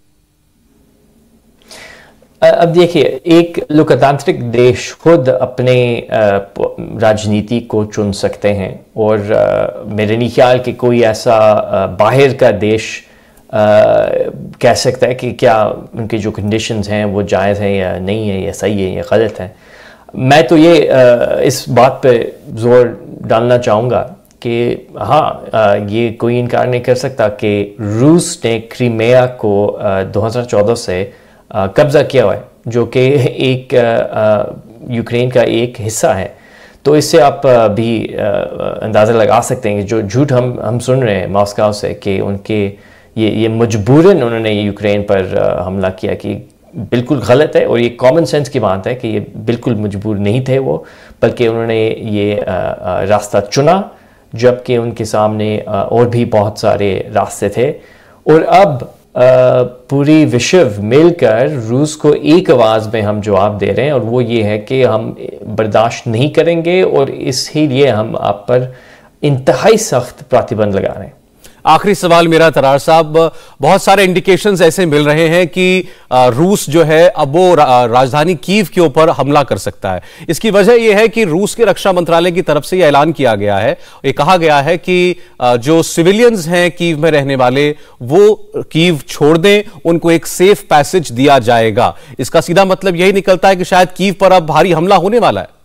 अब देखिए, एक लोकतांत्रिक देश खुद अपने राजनीति को चुन सकते हैं, और मेरे नहीं ख्याल कि कोई ऐसा बाहर का देश कह सकता है कि क्या उनकी जो कंडीशंस हैं वो जायज़ हैं या नहीं है, या सही है या गलत है। मैं तो ये इस बात पे जोर डालना चाहूँगा कि हाँ, ये कोई इनकार नहीं कर सकता कि रूस ने क्रीमिया को दो हज़ार चौदह से कब्जा किया हुआ है, जो कि एक यूक्रेन का एक हिस्सा है। तो इससे आप भी अंदाज़ा लगा सकते हैं कि जो झूठ हम हम सुन रहे हैं मॉस्को से कि उनके ये ये मजबूरन उन्होंने यूक्रेन पर हमला किया, कि बिल्कुल गलत है। और ये कॉमन सेंस की बात है कि ये बिल्कुल मजबूर नहीं थे वो, बल्कि उन्होंने ये रास्ता चुना जबकि उनके सामने और भी बहुत सारे रास्ते थे। और अब पूरी विश्व मिलकर रूस को एक आवाज़ में हम जवाब दे रहे हैं, और वो ये है कि हम बर्दाश्त नहीं करेंगे और इसीलिए हम आप पर इंतहाई सख्त प्रतिबंध लगा रहे हैं।
आखिरी सवाल मेरा तरार साहब, बहुत सारे इंडिकेशंस ऐसे मिल रहे हैं कि रूस जो है अब वो राजधानी कीव के ऊपर हमला कर सकता है। इसकी वजह यह है कि रूस के रक्षा मंत्रालय की तरफ से यह ऐलान किया गया है, ये कहा गया है कि जो सिविलियंस हैं कीव में रहने वाले वो कीव छोड़ दें, उनको एक सेफ पैसेज दिया जाएगा। इसका सीधा मतलब यही निकलता है कि शायद कीव पर अब भारी हमला होने वाला है।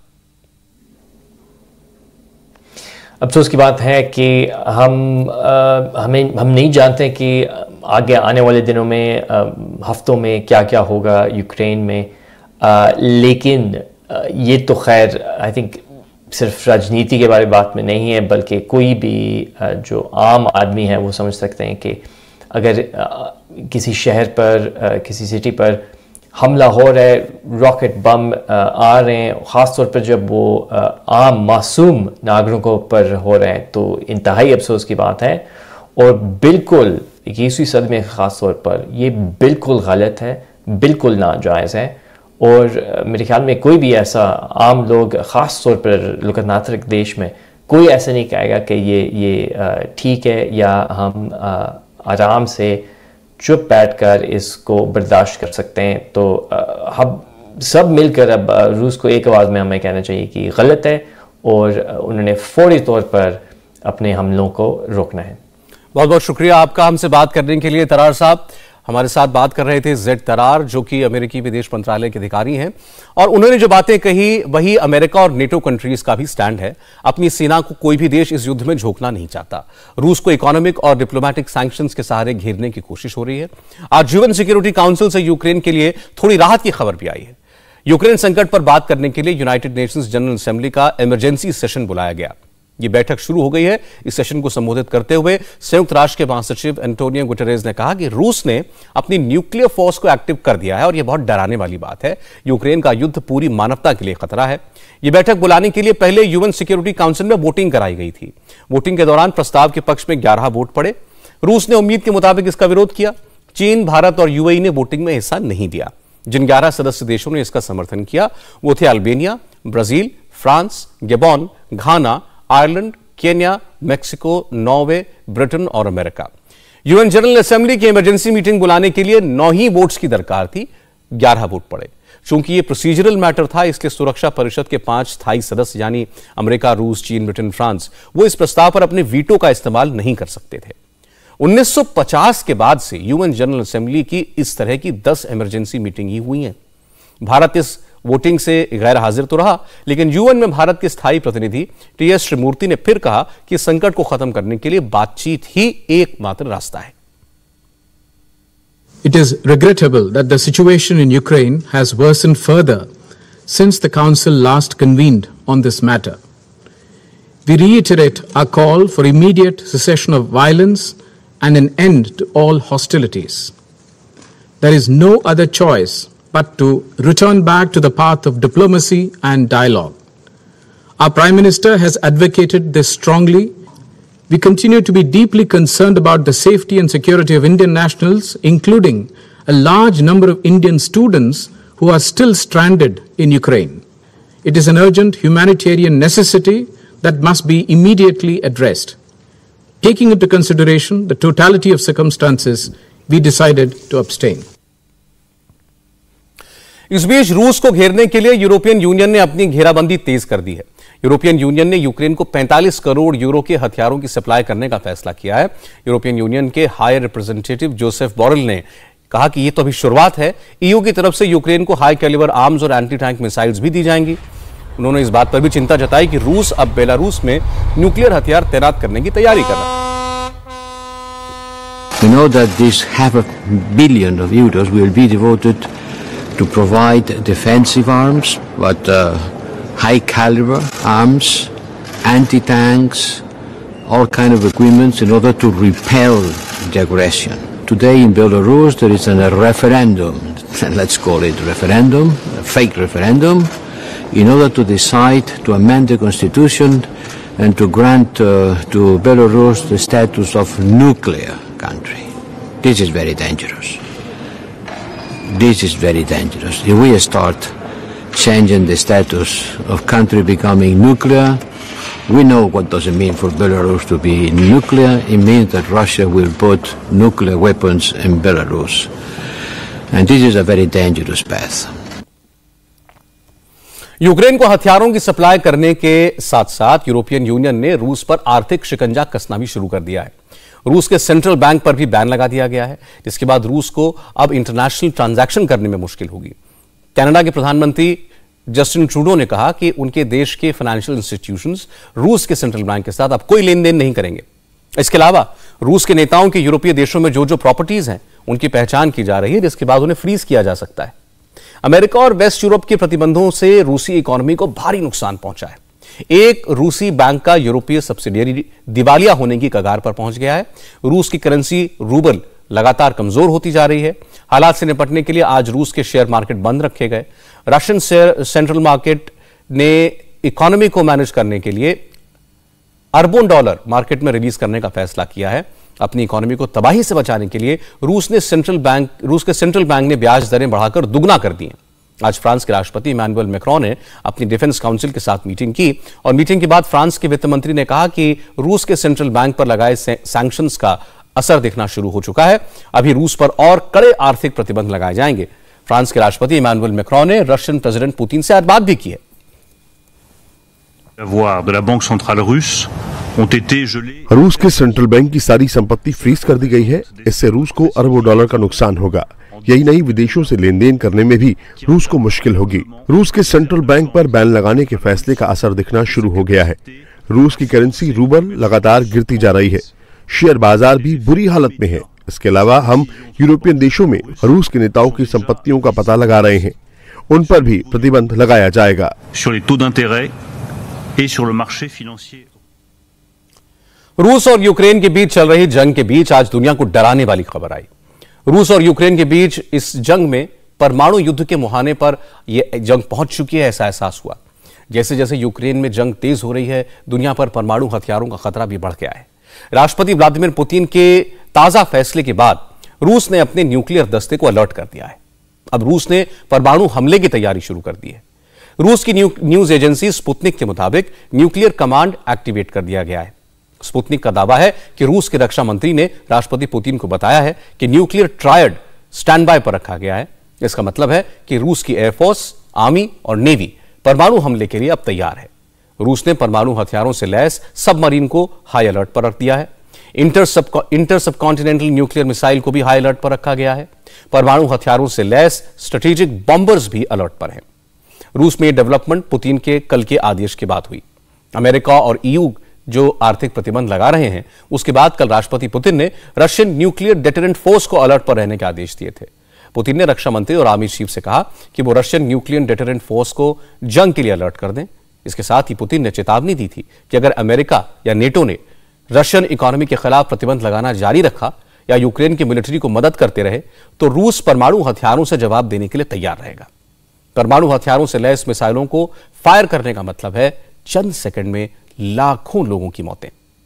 अफसोस की बात है कि हम आ, हमें हम नहीं जानते कि आगे आने वाले दिनों में आ, हफ्तों में क्या क्या होगा यूक्रेन में, आ, लेकिन आ, ये तो खैर आई थिंक सिर्फ राजनीति के बारे में बात में नहीं है, बल्कि कोई भी आ, जो आम आदमी है वो समझ सकते हैं कि अगर आ, किसी शहर पर आ, किसी सिटी पर हमला हो रहा है, रॉकेट बम आ रहे हैं, ख़ास तौर पर जब वो आम मासूम नागरिकों पर हो रहे हैं, तो इंतहाई अफसोस की बात है। और बिल्कुल इक्कीसवीं सदी में ख़ास तौर पर ये बिल्कुल गलत है, बिल्कुल नाजायज़ है। और मेरे ख्याल में कोई भी ऐसा आम लोग, ख़ास तौर पर लोकतांत्रिक देश में, कोई ऐसा नहीं कहेगा कि ये ये ठीक है या हम आराम से चुप बैठकर इसको बर्दाश्त कर सकते हैं। तो हम सब मिलकर अब रूस को एक आवाज़ में हमें कहना चाहिए कि गलत है और उन्होंने फौरी तौर पर अपने हमलों को रोकना है।
बहुत बहुत शुक्रिया आपका हमसे बात करने के लिए तरार साहब। हमारे साथ बात कर रहे थे जेड तरार, जो कि अमेरिकी विदेश मंत्रालय के अधिकारी हैं, और उन्होंने जो बातें कही वही अमेरिका और नेटो कंट्रीज का भी स्टैंड है। अपनी सेना को कोई भी देश इस युद्ध में झोंकना नहीं चाहता। रूस को इकोनॉमिक और डिप्लोमेटिक सैंक्शंस के सहारे घेरने की कोशिश हो रही है। आज यूएन सिक्योरिटी काउंसिल से यूक्रेन के लिए थोड़ी राहत की खबर भी आई है। यूक्रेन संकट पर बात करने के लिए यूनाइटेड नेशंस जनरल असेंबली का इमरजेंसी सेशन बुलाया गया। ये बैठक शुरू हो गई है। इस सेशन को संबोधित करते हुए संयुक्त राष्ट्र के महासचिव एंटोनियो गुटेरेस ने कहा कि रूस ने अपनी न्यूक्लियर फोर्स को एक्टिव कर दिया है और यह बहुत डराने वाली बात है। यूक्रेन का युद्ध पूरी मानवता के लिए खतरा है। यह बैठक बुलाने के लिए पहले यूएन सिक्योरिटी काउंसिल में वोटिंग कराई गई थी। वोटिंग के दौरान प्रस्ताव के पक्ष में ग्यारह वोट पड़े। रूस ने उम्मीद के मुताबिक इसका विरोध किया। चीन, भारत और यूएई ने वोटिंग में हिस्सा नहीं दिया। जिन ग्यारह सदस्य देशों ने इसका समर्थन किया वो थे Albania, Brazil, France, Gabon, Ghana, Ireland, Kenya, Mexico, Norway, Britain और अमेरिका। यूएन जनरल असेंबली की इमरजेंसी मीटिंग बुलाने के लिए नौ ही वोट्स की दरकार थी, ग्यारह वोट पड़े। चूंकि यह प्रोसीजरल मैटर था, इसलिए सुरक्षा परिषद के पांच स्थायी सदस्य यानी अमेरिका, रूस, चीन, ब्रिटेन, फ्रांस, वो इस प्रस्ताव पर अपने वीटो का इस्तेमाल नहीं कर सकते थे। उन्नीस सौ पचास के बाद से यूएन जनरल असेंबली की इस तरह की दस इमरजेंसी मीटिंग ही हुई हैं। भारत इस वोटिंग से गैर हाजिर तो रहा, लेकिन यूएन में भारत के स्थायी प्रतिनिधि टी एस श्रीमूर्ति ने फिर कहा कि संकट को खत्म करने के लिए बातचीत ही एकमात्र रास्ता है।
It is regrettable that the situation in Ukraine has worsened further since the Council last convened on this matter. We reiterate our call for immediate cessation of violence and an end to all hostilities. There is no other choice but to return back to the path of diplomacy and dialogue. Our Prime Minister has advocated this strongly. We continue to be deeply concerned about the safety and security of Indian nationals, including a large number of Indian students who are still stranded in Ukraine. It is an urgent humanitarian necessity that must be immediately addressed. Taking into consideration the totality of circumstances, we decided to abstain.
इस बीच रूस को घेरने के लिए European union ने अपनी घेराबंदी तेज कर दी है। यूरोपियन यूनियन ने यूक्रेन को पैंतालीस करोड़ यूरो के हथियारों की सप्लाई करने का फैसला किया है। यूरोपियन यूनियन के हाई रिप्रेजेंटेटिव जोसेफ बोरेल ने कहा कि यह तो अभी शुरुआत है। ईयू की तरफ से यूक्रेन को हाई कैलिबर आर्म्स और एंटी टैंक मिसाइल्स भी दी जाएंगी। उन्होंने इस बात पर भी चिंता जताई कि रूस अब बेलारूस में न्यूक्लियर हथियार तैनात करने की तैयारी कर रहा है।
We know that this half a billion of euros will be devoted to provide defensive arms, but uh, high caliber arms, anti-tanks, all kind of equipments in order to repel the aggression. Today in Belarus there is a referendum, let's call it referendum, a fake referendum, in order to decide to amend the constitution and to grant uh, to Belarus the status of nuclear country. This is very dangerous. This is very dangerous. If we start changing the status of country becoming nuclear, We know what does it mean for Belarus to be nuclear. It means that Russia will put nuclear weapons in Belarus. And this is a very dangerous path.
Ukraine को हथियारों की supply करने के साथ साथ European union ने रूस पर आर्थिक शिकंजा कसना भी शुरू कर दिया है। रूस के सेंट्रल बैंक पर भी बैन लगा दिया गया है, जिसके बाद रूस को अब इंटरनेशनल ट्रांजैक्शन करने में मुश्किल होगी। कनाडा के प्रधानमंत्री जस्टिन ट्रूडो ने कहा कि उनके देश के फाइनेंशियल इंस्टीट्यूशंस रूस के सेंट्रल बैंक के साथ अब कोई लेन देन नहीं करेंगे। इसके अलावा रूस के नेताओं के यूरोपीय देशों में जो जो प्रॉपर्टीज हैं उनकी पहचान की जा रही है, जिसके बाद उन्हें फ्रीज किया जा सकता है। अमेरिका और वेस्ट यूरोप के प्रतिबंधों से रूसी इकोनॉमी को भारी नुकसान पहुंचा है। एक रूसी बैंक का यूरोपीय सब्सिडियरी दिवालिया होने की कगार पर पहुंच गया है। रूस की करेंसी रूबल लगातार कमजोर होती जा रही है। हालात से निपटने के लिए आज रूस के शेयर मार्केट बंद रखे गए। रशियन सेंट्रल मार्केट ने इकोनॉमी को मैनेज करने के लिए अरबों डॉलर मार्केट में रिलीज करने का फैसला किया है। अपनी इकोनॉमी को तबाही से बचाने के लिए रूस ने सेंट्रल बैंक रूस के सेंट्रल बैंक ने ब्याज दरें बढ़ाकर दुगना कर दी हैं। आज फ्रांस के राष्ट्रपति इमैनुअल मैक्रोन ने अपनी डिफेंस काउंसिल के साथ मीटिंग की और मीटिंग के बाद फ्रांस के वित्त मंत्री ने कहा कि रूस के सेंट्रल बैंक पर लगाए सैंक्शंस का असर दिखना शुरू हो चुका है। अभी रूस पर और कड़े आर्थिक प्रतिबंध लगाए जाएंगे। फ्रांस के राष्ट्रपति इमैनुअल मैक्रोन ने रशियन प्रेसिडेंट पुतिन से आज बात भी की है।
रूस के सेंट्रल बैंक की सारी संपत्ति फ्रीज कर दी गई है। इससे रूस को अरबों डॉलर का नुकसान होगा। यही नहीं, विदेशों से लेन देन करने में भी रूस को मुश्किल होगी। रूस के सेंट्रल बैंक पर बैन लगाने के फैसले का असर दिखना शुरू हो गया है। रूस की करेंसी रूबल लगातार गिरती जा रही है। शेयर बाजार भी बुरी हालत में है। इसके अलावा हम यूरोपियन देशों में रूस के नेताओं की संपत्तियों का पता लगा रहे हैं। उन पर भी प्रतिबंध लगाया जाएगा।
रूस और यूक्रेन के बीच चल रही जंग के बीच आज दुनिया को डराने वाली खबर आई। रूस और यूक्रेन के बीच इस जंग में परमाणु युद्ध के मुहाने पर यह जंग पहुंच चुकी है, ऐसा एहसास हुआ। जैसे जैसे यूक्रेन में जंग तेज हो रही है, दुनिया पर परमाणु हथियारों का खतरा भी बढ़ गया है। राष्ट्रपति व्लादिमीर पुतिन के ताजा फैसले के बाद रूस ने अपने न्यूक्लियर दस्ते को अलर्ट कर दिया है। अब रूस ने परमाणु हमले की तैयारी शुरू कर दी है। रूस की न्यू, न्यूज एजेंसी स्पुतनिक के मुताबिक न्यूक्लियर कमांड एक्टिवेट कर दिया गया है। स्पुतनिक का दावा है कि रूस के रक्षा मंत्री ने राष्ट्रपति पुतिन को बताया है कि न्यूक्लियर ट्रायड स्टैंड बाय पर रखा गया है। इसका मतलब है कि रूस की एयरफोर्स, आर्मी और नेवी परमाणु हमले के लिए अब तैयार है। रूस ने परमाणु हथियारों से लैस सबमरीन को हाई अलर्ट पर रख दिया है। इंटर सब इंटर सबकॉन्टिनेंटल न्यूक्लियर मिसाइल को भी हाई अलर्ट पर रखा गया है। परमाणु हथियारों से लैस स्ट्रेटेजिक बॉम्बर्स भी अलर्ट पर हैं। रूस में यह डेवलपमेंट पुतिन के कल के आदेश के बाद हुई। अमेरिका और ईयू जो आर्थिक प्रतिबंध लगा रहे हैं, उसके बाद कल राष्ट्रपति पुतिन ने रशियन न्यूक्लियर डेटरेंट फोर्स को अलर्ट पर रहने के आदेश दिए थे। पुतिन ने रक्षा मंत्री और आर्मी चीफ से कहा कि वो रशियन न्यूक्लियर डेटरेंट फोर्स को जंग के लिए अलर्ट कर दें। इसके साथ ही पुतिन ने चेतावनी दी थी कि अगर अमेरिका या नेटो ने रशियन इकोनॉमी के खिलाफ प्रतिबंध लगाना जारी रखा या यूक्रेन की मिलिट्री को मदद करते रहे तो रूस परमाणु हथियारों से जवाब देने के लिए तैयार रहेगा। परमाणु हथियारों से लैस मिसाइलों को फायर करने का मतलब है चंद सेकंड में लाखों लोगों की मौतें।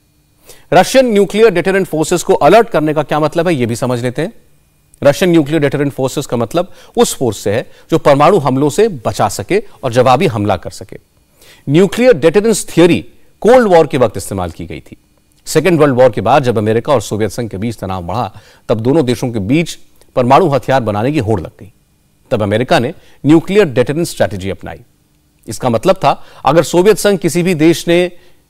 रशियन न्यूक्लियर डेटरेंट फोर्सेस को अलर्ट करने का क्या मतलब है, यह भी समझ लेते हैं। रशियन न्यूक्लियर डेटरेंट फोर्सेस का मतलब उस फोर्स से है जो परमाणु हमलों से बचा सके और जवाबी हमला कर सके। Nuclear deterrence theory cold war के वक्त इस्तेमाल की गई थी। सेकेंड वर्ल्ड वॉर के बाद जब अमेरिका और सोवियत संघ के बीच तनाव बढ़ा, तब दोनों देशों के बीच परमाणु हथियार बनाने की होड़ लग गई। तब अमेरिका ने न्यूक्लियर डेटरेंस स्ट्रैटेजी अपनाई। इसका मतलब था अगर सोवियत संघ किसी भी देश ने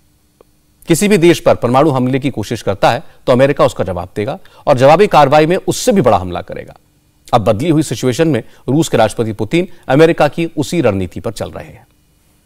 किसी भी देश पर परमाणु हमले की कोशिश करता है तो अमेरिका उसका जवाब देगा और जवाबी कार्रवाई में उससे भी बड़ा हमला करेगा। अब बदली हुई सिचुएशन में रूस के राष्ट्रपति पुतिन अमेरिका की उसी रणनीति पर चल रहे हैं।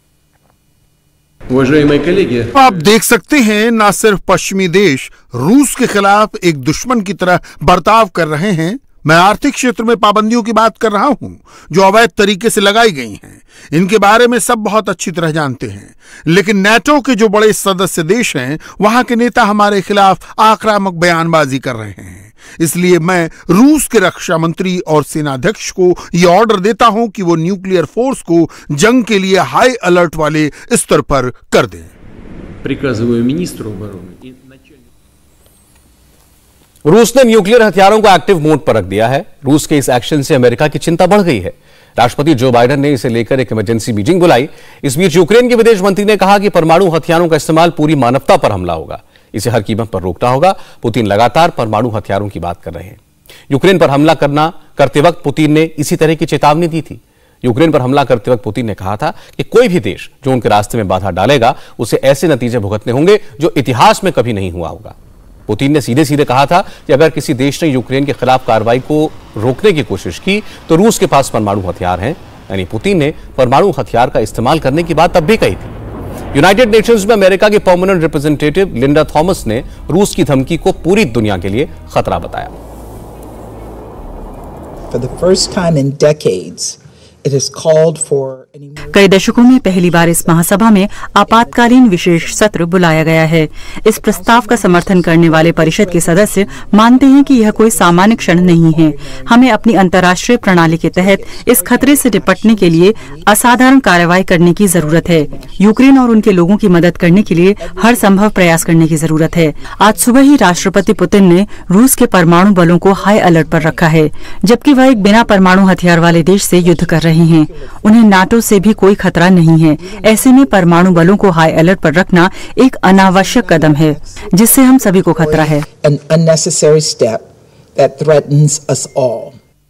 आप देख सकते हैं, ना सिर्फ पश्चिमी देश रूस के खिलाफ एक दुश्मन की तरह बर्ताव कर रहे हैं। मैं आर्थिक क्षेत्र में पाबंदियों की बात कर रहा हूं जो अवैध तरीके से लगाई गई हैं। इनके बारे में सब बहुत अच्छी तरह जानते हैं, लेकिन नेटो के जो बड़े सदस्य देश हैं वहां के नेता हमारे खिलाफ आक्रामक बयानबाजी कर रहे हैं। इसलिए मैं रूस के रक्षा मंत्री और सेनाध्यक्ष को यह ऑर्डर देता हूं कि वो न्यूक्लियर फोर्स को जंग के लिए हाई अलर्ट वाले स्तर पर कर दें।
रूस ने न्यूक्लियर हथियारों को एक्टिव मोड पर रख दिया है। रूस के इस एक्शन से अमेरिका की चिंता बढ़ गई है। राष्ट्रपति जो बाइडेन ने इसे लेकर एक इमरजेंसी मीटिंग बुलाई। इस बीच यूक्रेन के विदेश मंत्री ने कहा कि परमाणु हथियारों का इस्तेमाल पूरी मानवता पर हमला होगा, इसे हर कीमत पर रोकना होगा। पुतिन लगातार परमाणु हथियारों की बात कर रहे हैं। यूक्रेन पर हमला करना करते वक्त पुतिन ने इसी तरह की चेतावनी दी थी। यूक्रेन पर हमला करते वक्त पुतिन ने कहा था कि कोई भी देश जो उनके रास्ते में बाधा डालेगा उसे ऐसे नतीजे भुगतने होंगे जो इतिहास में कभी नहीं हुआ होगा। पुतिन ने सीधे सीधे कहा था कि अगर किसी देश ने यूक्रेन के खिलाफ कार्रवाई को रोकने की कोशिश की तो रूस के पास परमाणु हथियार हैं। यानी पुतिन ने परमाणु हथियार का इस्तेमाल करने की बात तब भी कही थी। यूनाइटेड नेशंस में अमेरिका के परमानेंट रिप्रेजेंटेटिव लिंडा थॉमस ने रूस की धमकी को पूरी दुनिया के लिए खतरा बताया।
For the first time in decades, it has called for
कई दशकों में पहली बार इस महासभा में आपातकालीन विशेष सत्र बुलाया गया है। इस प्रस्ताव का समर्थन करने वाले परिषद के सदस्य मानते हैं कि यह कोई सामान्य क्षण नहीं है। हमें अपनी अंतर्राष्ट्रीय प्रणाली के तहत इस खतरे से निपटने के लिए असाधारण कार्रवाई करने की जरूरत है। यूक्रेन और उनके लोगों की मदद करने के लिए हर संभव प्रयास करने की जरूरत है। आज सुबह ही राष्ट्रपति पुतिन ने रूस के परमाणु बलों को हाई अलर्ट पर रखा है, जबकि वह एक बिना परमाणु हथियार वाले देश से युद्ध कर रहे हैं। उन्हें नाटो से भी कोई खतरा नहीं है। ऐसे में परमाणु बलों को हाई अलर्ट पर रखना एक अनावश्यक कदम है जिससे हम सभी को खतरा है।
An unnecessary step that threatens us all.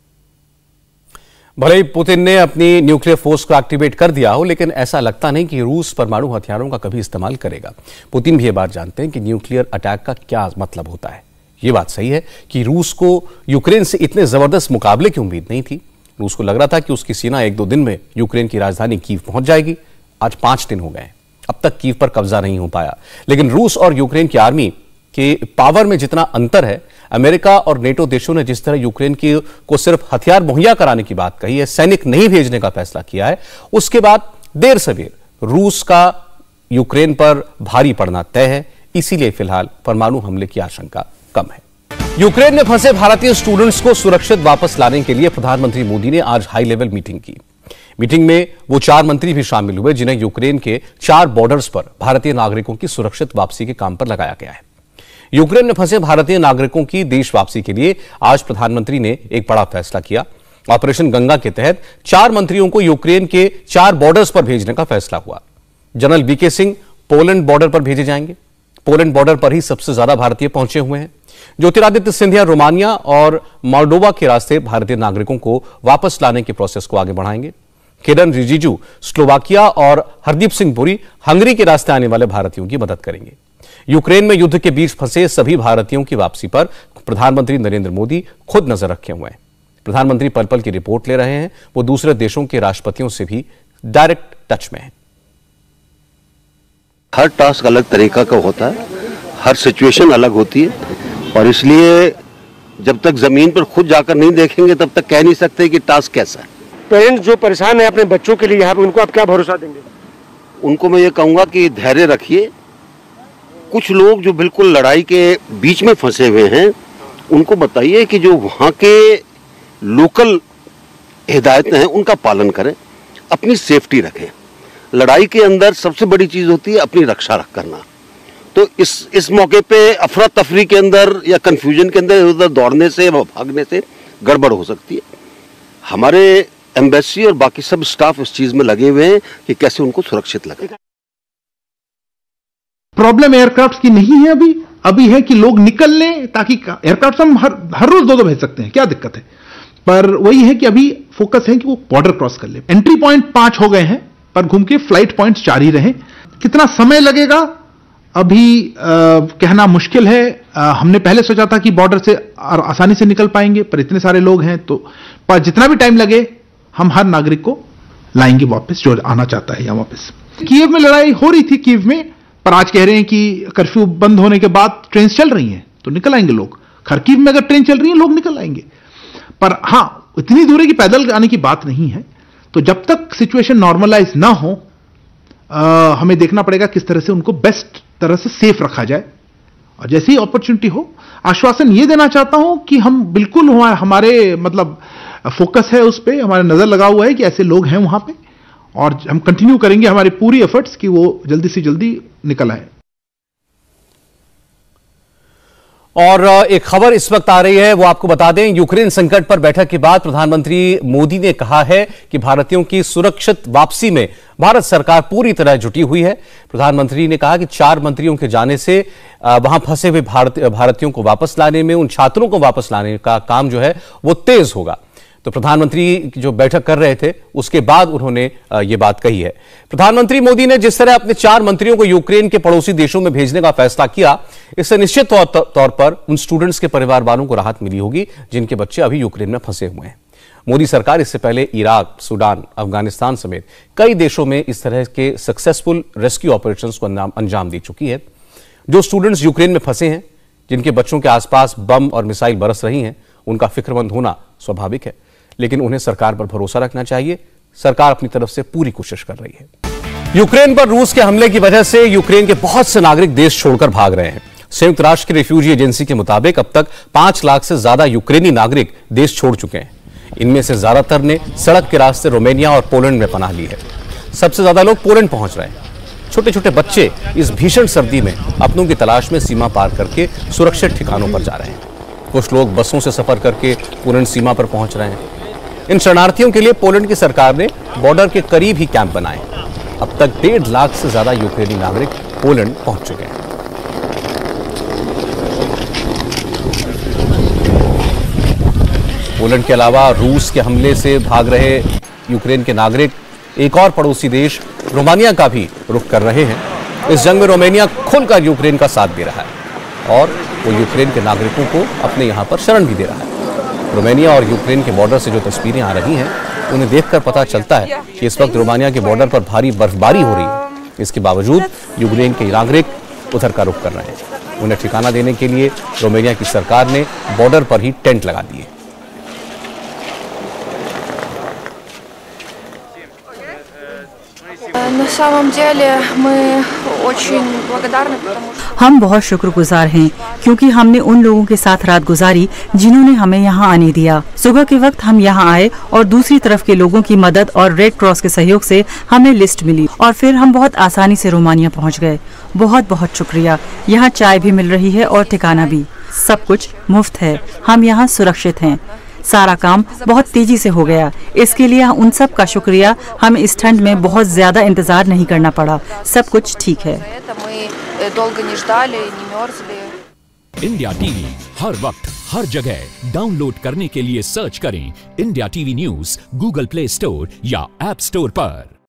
भले ही पुतिन ने अपनी न्यूक्लियर फोर्स को एक्टिवेट कर दिया हो, लेकिन ऐसा लगता नहीं कि रूस परमाणु हथियारों का कभी इस्तेमाल करेगा। पुतिन भी ये बात जानते हैं कि न्यूक्लियर अटैक का क्या मतलब होता है। ये बात सही है कि रूस को यूक्रेन से इतने जबरदस्त मुकाबले की उम्मीद नहीं थी। रूस को लग रहा था कि उसकी सेना एक दो दिन में यूक्रेन की राजधानी कीव पहुंच जाएगी। आज पांच दिन हो गए, अब तक कीव पर कब्जा नहीं हो पाया। लेकिन रूस और यूक्रेन की आर्मी के पावर में जितना अंतर है, अमेरिका और नेटो देशों ने जिस तरह यूक्रेन की को सिर्फ हथियार मुहैया कराने की बात कही है, सैनिक नहीं भेजने का फैसला किया है, उसके बाद देर सवेर रूस का यूक्रेन पर भारी पड़ना तय है। इसीलिए फिलहाल परमाणु हमले की आशंका कम है। यूक्रेन में फंसे भारतीय स्टूडेंट्स को सुरक्षित वापस लाने के लिए प्रधानमंत्री मोदी ने आज हाई लेवल मीटिंग की। मीटिंग में वो चार मंत्री भी शामिल हुए जिन्हें यूक्रेन के चार बॉर्डर्स पर भारतीय नागरिकों की सुरक्षित वापसी के काम पर लगाया गया है। यूक्रेन में फंसे भारतीय नागरिकों की देश वापसी के लिए आज प्रधानमंत्री ने एक बड़ा फैसला किया। ऑपरेशन गंगा के तहत चार मंत्रियों को यूक्रेन के चार बॉर्डर्स पर भेजने का फैसला हुआ। General V K Singh Poland border पर भेजे जाएंगे। पोलैंड बॉर्डर पर ही सबसे ज्यादा भारतीय पहुंचे हुए हैं। ज्योतिरादित्य सिंधिया रोमानिया और मोल्डोवा के रास्ते भारतीय नागरिकों को वापस लाने के प्रोसेस को आगे बढ़ाएंगे। किरण रिजिजू स्लोवाकिया और हरदीप सिंह पुरी हंगरी के रास्ते आने वाले भारतीयों की मदद करेंगे। यूक्रेन में युद्ध के बीच फंसे सभी भारतीयों की वापसी पर प्रधानमंत्री नरेंद्र मोदी खुद नजर रखे हुए हैं। प्रधानमंत्री पल पल की रिपोर्ट ले रहे हैं। वो दूसरे देशों के राष्ट्रपतियों से भी डायरेक्ट टच में हैं।
हर टास्क अलग तरीका का होता है, हर सिचुएशन अलग होती है, और इसलिए जब तक जमीन पर खुद जाकर नहीं देखेंगे तब तक कह नहीं सकते कि टास्क कैसा है।
पेरेंट्स जो परेशान है अपने बच्चों के लिए यहाँ पे, उनको आप क्या भरोसा देंगे?
उनको मैं ये कहूँगा कि धैर्य रखिए। कुछ लोग जो बिल्कुल लड़ाई के बीच में फंसे हुए हैं, उनको बताइए कि जो वहाँ के लोकल हिदायतें हैं उनका पालन करें, अपनी सेफ्टी रखें। लड़ाई के अंदर सबसे बड़ी चीज़ होती है अपनी रक्षा रख करना। तो इस इस मौके पे अफरा तफरी के अंदर या कंफ्यूजन के अंदर उधर दौड़ने से व भागने से गड़बड़ हो सकती है। हमारे एम्बेसी और बाकी सब स्टाफ इस चीज में लगे हुए हैं कि कैसे उनको सुरक्षित लगे।
प्रॉब्लम एयरक्राफ्ट की नहीं है अभी अभी है कि लोग निकल लें, ताकि एयरक्राफ्ट हम हर हर रोज दो दो भेज सकते हैं, क्या दिक्कत है। पर वही है कि अभी फोकस है कि वो बॉर्डर क्रॉस कर ले। एंट्री पॉइंट पांच हो गए हैं, पर घूम के फ्लाइट पॉइंट्स चार ही रहे। कितना समय लगेगा अभी आ, कहना मुश्किल है। आ, हमने पहले सोचा था कि बॉर्डर से आसानी से निकल पाएंगे, पर इतने सारे लोग हैं तो पर जितना भी टाइम लगे हम हर नागरिक को लाएंगे वापस, जो आना चाहता है यहाँ वापस। कीव में लड़ाई हो रही थी कीव में, पर आज कह रहे हैं कि कर्फ्यू बंद होने के बाद ट्रेन चल रही हैं तो निकल आएंगे लोग। खरकीव में अगर ट्रेन चल रही है लोग निकल आएंगे, पर हां इतनी दूर है कि पैदल आने की बात नहीं है। तो जब तक सिचुएशन नॉर्मलाइज ना हो, आ, हमें देखना पड़ेगा किस तरह से उनको बेस्ट तरह से सेफ रखा जाए। और जैसी अपॉर्चुनिटी हो, आश्वासन ये देना चाहता हूं कि हम बिल्कुल हमारे मतलब फोकस है उस पर, हमारा नजर लगा हुआ है कि ऐसे लोग हैं वहां पे, और हम कंटिन्यू करेंगे हमारी पूरी एफर्ट्स कि वो जल्दी से जल्दी निकल आए।
और एक खबर इस वक्त आ रही है, वो आपको बता दें। यूक्रेन संकट पर बैठक के बाद प्रधानमंत्री मोदी ने कहा है कि भारतीयों की सुरक्षित वापसी में भारत सरकार पूरी तरह जुटी हुई है। प्रधानमंत्री ने कहा कि चार मंत्रियों के जाने से वहां फंसे हुए भारत, भारतीयों को वापस लाने में, उन छात्रों को वापस लाने का काम जो है वो तेज होगा। तो प्रधानमंत्री जो बैठक कर रहे थे उसके बाद उन्होंने ये बात कही है। प्रधानमंत्री मोदी ने जिस तरह अपने चार मंत्रियों को यूक्रेन के पड़ोसी देशों में भेजने का फैसला किया, इससे निश्चित तौर, तौर पर उन स्टूडेंट्स के परिवार वालों को राहत मिली होगी जिनके बच्चे अभी यूक्रेन में फंसे हुए हैं। मोदी सरकार इससे पहले इराक, सूडान, अफगानिस्तान समेत कई देशों में इस तरह के सक्सेसफुल रेस्क्यू ऑपरेशंस को अंजाम दे चुकी है। जो स्टूडेंट्स यूक्रेन में फंसे हैं, जिनके बच्चों के आसपास बम और मिसाइल बरस रही हैं, उनका फिक्रमंद होना स्वाभाविक है, लेकिन उन्हें सरकार पर भरोसा रखना चाहिए। सरकार अपनी तरफ से पूरी कोशिश कर रही है। यूक्रेन पर रूस के हमले की वजह से यूक्रेन के बहुत से नागरिक देश छोड़कर भाग रहे हैं। संयुक्त राष्ट्र की रिफ्यूजी एजेंसी के मुताबिक अब तक पांच लाख से ज्यादा यूक्रेनी नागरिक देश छोड़ चुके हैं। इनमें से ज्यादातर ने सड़क के रास्ते रोमानिया और पोलैंड में पनाह ली है। सबसे ज्यादा लोग पोलैंड पहुंच रहे हैं। छोटे छोटे बच्चे इस भीषण सर्दी में अपनों की तलाश में सीमा पार करके सुरक्षित ठिकानों पर जा रहे हैं। कुछ लोग बसों से सफर करके पोलैंड सीमा पर पहुंच रहे हैं। इन शरणार्थियों के लिए पोलैंड की सरकार ने बॉर्डर के करीब ही कैंप बनाए। अब तक डेढ़ लाख से ज्यादा यूक्रेनी नागरिक पोलैंड पहुंच चुके हैं। पोलैंड के अलावा रूस के हमले से भाग रहे यूक्रेन के नागरिक एक और पड़ोसी देश रोमानिया का भी रुख कर रहे हैं। इस जंग में रोमानिया खुलकर यूक्रेन का साथ दे रहा है और वो यूक्रेन के नागरिकों को अपने यहां पर शरण भी दे रहा है। रोमानिया और यूक्रेन के बॉर्डर से जो तस्वीरें आ रही हैं, उन्हें देखकर पता चलता है कि इस वक्त रोमानिया के बॉर्डर पर भारी बर्फबारी हो रही है। इसके बावजूद यूक्रेन के नागरिक उधर का रुख कर रहे हैं। उन्हें ठिकाना देने के लिए रोमानिया की सरकार ने बॉर्डर पर ही टेंट लगा दिए।
हम बहुत शुक्रगुजार हैं क्योंकि हमने उन लोगों के साथ रात गुजारी जिन्होंने हमें यहाँ आने दिया। सुबह के वक्त हम यहाँ आए और दूसरी तरफ के लोगों की मदद और रेड क्रॉस के सहयोग से हमें लिस्ट मिली और फिर हम बहुत आसानी से रोमानिया पहुँच गए। बहुत बहुत शुक्रिया। यहाँ चाय भी मिल रही है और ठिकाना भी। सब कुछ मुफ्त है। हम यहाँ सुरक्षित हैं। सारा काम बहुत तेजी से हो गया। इसके लिए उन सब का शुक्रिया। हमें इस ठंड में बहुत ज्यादा इंतजार नहीं करना पड़ा। सब कुछ ठीक है।
इंडिया टीवी हर वक्त हर जगह डाउनलोड करने के लिए सर्च करें India TV news Google Play Store या ऐप स्टोर पर।